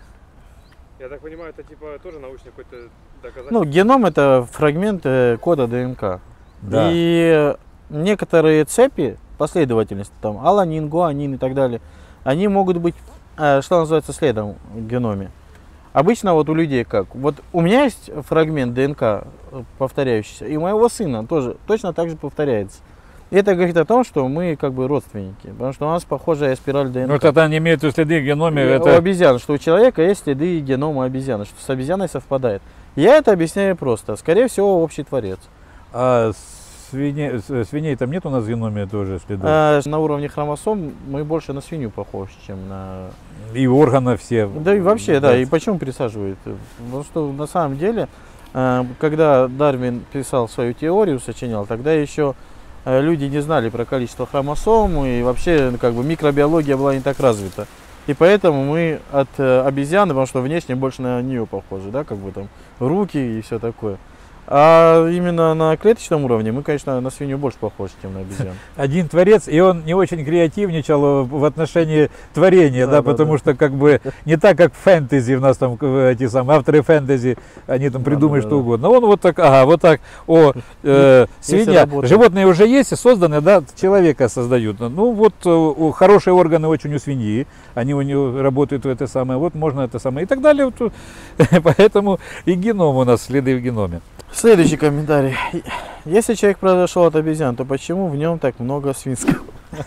Я так понимаю, это типа тоже научный какой-то доказательство. Ну, геном это фрагмент э, кода ДНК. Да. И некоторые цепи, последовательность, там, аланин, гуанин и так далее, они могут быть, э, что называется, следом в геноме. Обычно вот у людей как? Вот у меня есть фрагмент ДНК э, повторяющийся, и у моего сына тоже точно так же повторяется. И это говорит о том, что мы как бы родственники, потому что у нас похожая спираль ДНК. Ну, тогда не имеют следы в геноме. И Это... У обезьян, что у человека есть следы генома обезьяны, что с обезьяной совпадает. Я это объясняю просто. Скорее всего, общий творец. А свиней, свиней там нет у нас в геноме тоже следов? А, на уровне хромосом мы больше на свинью похожи, чем на... И органы все. Да и вообще, да. И почему присаживают? Потому что на самом деле, когда Дарвин писал свою теорию, сочинял, тогда еще люди не знали про количество хромосом, и вообще как бы микробиология была не так развита. И поэтому мы от обезьяны, потому что внешне больше на нее похожи, да, как бы там руки и все такое. А именно на клеточном уровне мы, конечно, на свинью больше похожи, чем на обезьян. Один творец, и он не очень креативничал в отношении творения, да, да, да потому да. что как бы не так, как в фэнтези у нас там эти самые авторы фэнтези, они там придумают да, да, что да. угодно. Он вот так, ага, вот так, о, э, свинья, животные уже есть, созданы, да, человека создают. Ну вот э, хорошие органы очень у свиньи, они у него работают в это самое, вот можно это самое и так далее. Вот, поэтому и геном у нас, следы в геноме. Следующий комментарий. Если человек произошел от обезьян, то почему в нем так много свинского?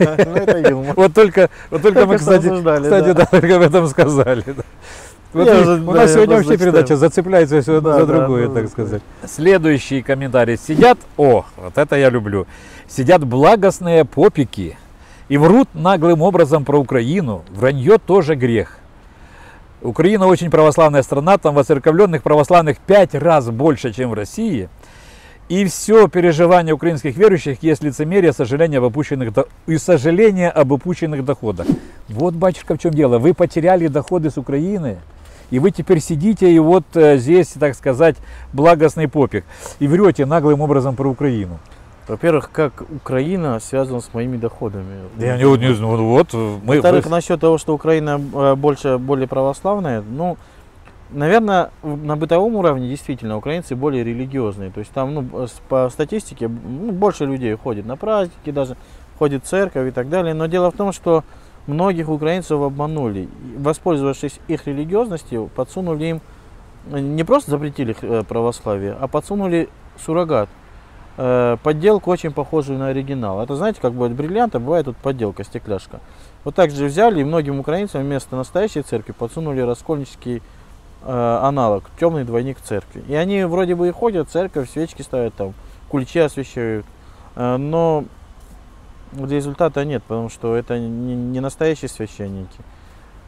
Вот только мы, кстати, да, только об этом сказали. У нас сегодня вообще передача зацепляется все за другое, так сказать. Следующий комментарий. Сидят, о, вот это я люблю, сидят благостные попики и врут наглым образом про Украину. Вранье тоже грех. Украина очень православная страна, там воцерковленных православных пять раз больше, чем в России. И все переживание украинских верующих есть лицемерие, сожаление об упущенных, и сожаление об упущенных доходах. Вот, батюшка, в чем дело. Вы потеряли доходы с Украины, и вы теперь сидите и вот здесь, так сказать, благостный попик. И врете наглым образом про Украину. Во-первых, как Украина связана с моими доходами? Я не, не знаю, вот мы... Во-вторых, насчет того, что Украина больше, более православная, ну, наверное, на бытовом уровне действительно украинцы более религиозные. То есть там, ну, по статистике, ну, больше людей ходит на праздники, даже ходит в церковь и так далее. Но дело в том, что многих украинцев обманули. Воспользовавшись их религиозностью, подсунули им, не просто запретили православие, а подсунули суррогат. Подделку очень похожую на оригинал. Это, знаете, как бывает бриллиант, а бывает тут подделка, стекляшка. Вот так же взяли и многим украинцам вместо настоящей церкви подсунули раскольнический э, аналог, темный двойник церкви. И они вроде бы и ходят в церковь, свечки ставят там, кульчи освещают, э, но результата нет, потому что это не, не настоящие священники.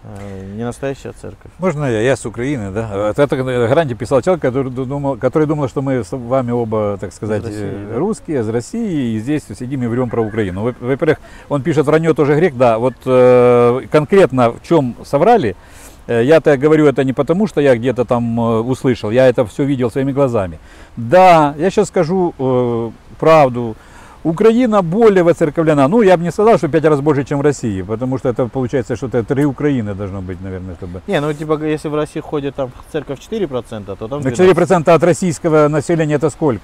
э, не настоящая церковь. Можно я? Я с Украины, да? Вот это Гранди писал человек, который думал, который думал, что мы с вами оба, так сказать, Из России, да. русские, из России, и здесь сидим и врем про Украину. Во- Во-первых, он пишет вранье тоже грех, да. Вот э, конкретно в чем соврали, э, я-то говорю это не потому, что я где-то там э, услышал, я это все видел своими глазами. Да, я сейчас скажу э, правду. Украина более воцерковлена. Ну, я бы не сказал, что пять раз больше, чем в России, потому что это получается, что это три Украины должно быть, наверное, чтобы... Не, ну типа если в России ходит там в церковь четыре процента, то там Но двенадцать. четыре процента от российского населения это сколько?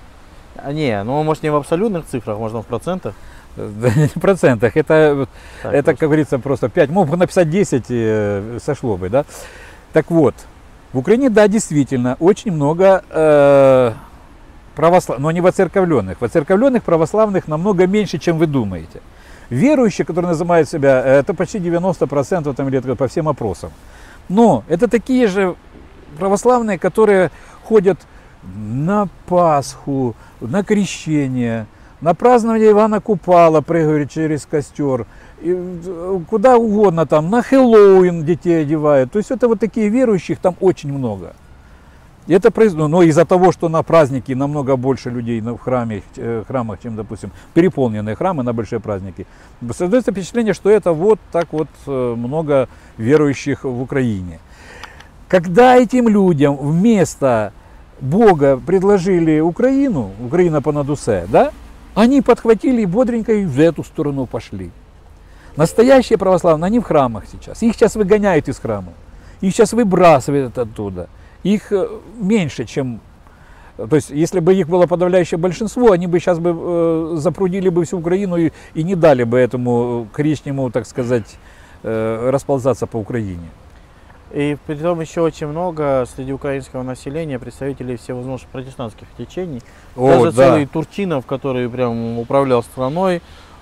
А, не, ну может не в абсолютных цифрах, можно в процентах. Да, не в процентах. Это, вот, Так, это просто. как говорится, просто пять. Мог бы написать десять, э, сошло бы, да? Так вот, в Украине, да, действительно, очень много э, православных, но не воцерковленных. Воцерковленных православных намного меньше, чем вы думаете. Верующие, которые называют себя, это почти девяносто процентов там, или по всем опросам. Но это такие же православные, которые ходят на Пасху, на крещение, на празднование Ивана Купала, прыгают через костер, и куда угодно там, на Хэллоуин детей одевают. То есть это вот такие верующих там очень много. И это произошло, но из-за того, что на праздники намного больше людей в храме, э, храмах, чем, допустим, переполненные храмы на большие праздники, создается впечатление, что это вот так вот э, много верующих в Украине. Когда этим людям вместо Бога предложили Украину, Украина по надусе, да, они подхватили и бодренько и в эту сторону пошли. Настоящие православные, они в храмах сейчас. Их сейчас выгоняют из храма. Их сейчас выбрасывают оттуда. Их меньше, чем... То есть, если бы их было подавляющее большинство, они бы сейчас бы э, запрудили бы всю Украину и, и не дали бы этому коричневому, так сказать, э, расползаться по Украине. И при том еще очень много среди украинского населения представителей всевозможных протестантских течений. О, Даже да. целый Турчинов, который прям управлял страной,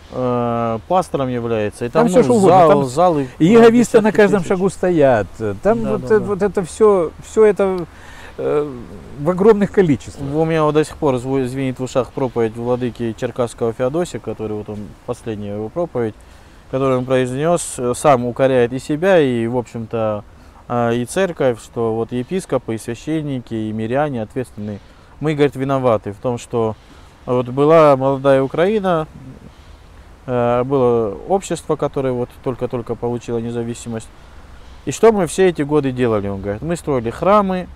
э, пастором является. И там, Там всё, ну, что угодно, зал, там залы. И ну, яговисты на десятки каждом тысяч. шагу стоят. Там Да, вот, да, это, да. вот это все, все это э, в огромных количествах. У меня вот до сих пор зв- звенит в ушах проповедь владыки Черкасского Феодосия, который вот он, последняя его проповедь, которую он произнес, э, сам укоряет и себя, и, в общем-то, э, и церковь, что вот епископы, и священники, и миряне ответственные. Мы, говорит, виноваты в том, что вот была молодая Украина, э, было общество, которое вот только-только получило независимость. И что мы все эти годы делали? Он говорит, мы строили храмы,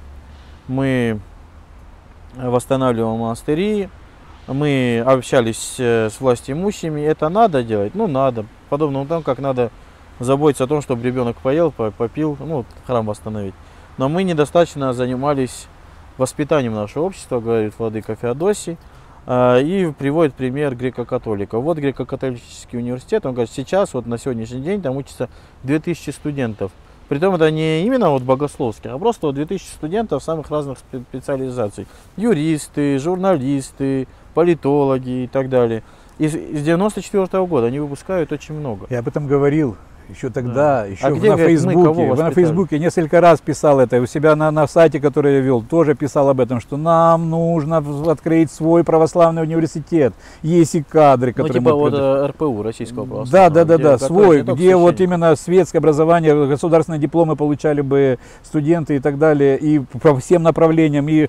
мы восстанавливали монастыри, мы общались э, с властимущими. Это надо делать? Ну, надо. Подобно тому, как надо заботиться о том, чтобы ребенок поел, по- попил, ну, храм восстановить. Но мы недостаточно занимались воспитанием нашего общества, говорит владыка Феодосий, э, и приводит пример греко-католиков. Вот греко-католический университет, он говорит, сейчас, вот на сегодняшний день, там учатся две тысячи студентов. Притом это не именно вот богословских, а просто вот две тысячи студентов самых разных спе- специализаций. Юристы, журналисты, политологи и так далее. Из, из девяносто четвёртого года они выпускают очень много. Я об этом говорил еще тогда, еще А в- где, на говорит, мы, кого Фейсбуке. На воспитали? Фейсбуке несколько раз писал это. У себя на, на сайте, который я вел, тоже писал об этом, что нам нужно в- открыть свой православный университет. Есть и кадры, Ну, которые типа мы вот пред- э, эр пэ у, российского Да, православного. да, да, где да, готовят свой, не только где вот священников. именно светское образование, государственные дипломы получали бы студенты и так далее, и по всем направлениям, и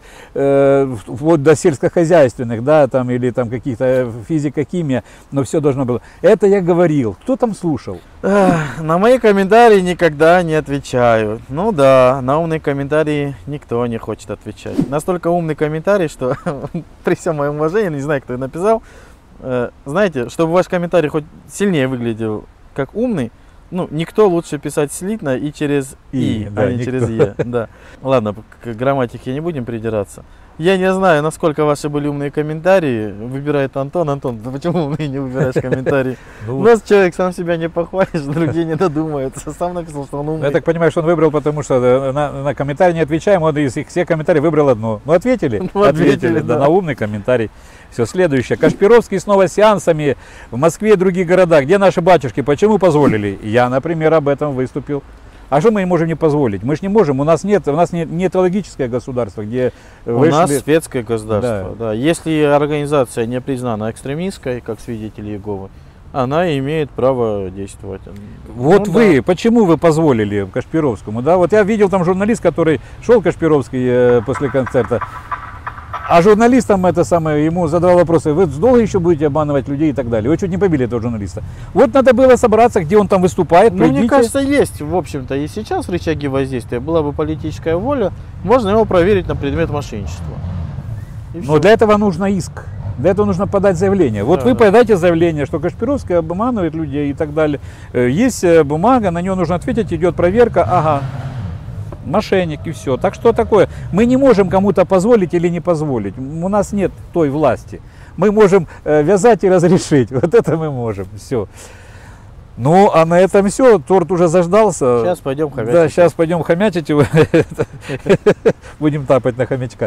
э, вплоть до сельскохозяйственных, да, там, или там каких-то э, физика, химия, но все должно было. Это я говорил. Кто там слушал? Эх, на мои комментарии никогда не отвечаю. Ну да, на умные комментарии никто не хочет отвечать. Настолько умный комментарий, что при всем моем уважении, не знаю, кто его написал, э, знаете, чтобы ваш комментарий хоть сильнее выглядел как умный, ну, никто лучше писать слитно и через «и», «и», да, а не никто. через «е». Да. Ладно, к грамматике не будем придираться. Я не знаю, насколько ваши были умные комментарии. Выбирает Антон. Антон, да почему умные не выбираешь комментарии? Ну, У нас человек сам себя не похвалишь, другие не додумаются. Сам написал, что он умный. я так понимаю, что он выбрал, потому что э, на, на комментарий не отвечаем, он из их всех комментариев выбрал одно. Ну, ответили? Ну, ответили, да. да. На умный комментарий. Все, следующее. Кашпировский снова с сеансами в Москве и других городах. Где наши батюшки? Почему позволили? Я, например, об этом выступил. А что мы не можем не позволить? Мы же не можем. У нас нет, у нас не, не теологическое государство, где У вышли- нас светское государство. Да. Если организация не признана экстремистской, как свидетели Иеговы, она имеет право действовать. Вот Ну вы, почему вы позволили Кашпировскому, да? Вот я видел там журналист, который шел Кашпировский э, после концерта, а журналистам это самое, ему задавал вопросы, вы долго еще будете обманывать людей и так далее. Вы чуть не побили этого журналиста. Вот надо было собраться, где он там выступает, Ну, пройдите. мне кажется, есть, в общем-то, и сейчас рычаги воздействия. Была бы политическая воля, можно его проверить на предмет мошенничества. И Но всё. для этого нужно иск. Для этого нужно подать заявление. Вот Да, вы да. подайте заявление, что Кашпировский обманывает людей и так далее. Э, Есть э, бумага, на нее нужно ответить, идет проверка, ага, мошенник и все. Так что такое? Мы не можем кому-то позволить или не позволить. У нас нет той власти. Мы можем э, вязать и разрешить. Вот это мы можем. Все. Ну, а на этом все. Торт уже заждался. Сейчас пойдем хомячить. Да, сейчас пойдем хомячить его. Будем тапать на хомячка.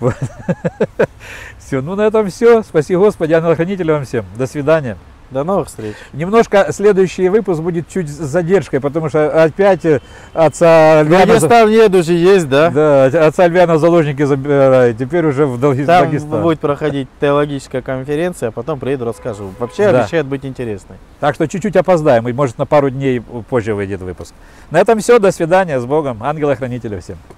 Все, ну на этом все. Спаси Господи, ангел-хранитель вам всем. До свидания. До новых встреч. Немножко следующий выпуск будет чуть с задержкой, потому что опять э, отца Альвиана, Дагестан еду же есть, да? да, отца Альвиана в заложники забирают, теперь уже в Дагестан. Там Дагестан. будет проходить теологическая конференция, а потом приеду, расскажу. Вообще Да. обещает быть интересной. Так что чуть-чуть опоздаем, и может на пару дней позже выйдет выпуск. На этом все, до свидания, с Богом, ангела-хранителя всем.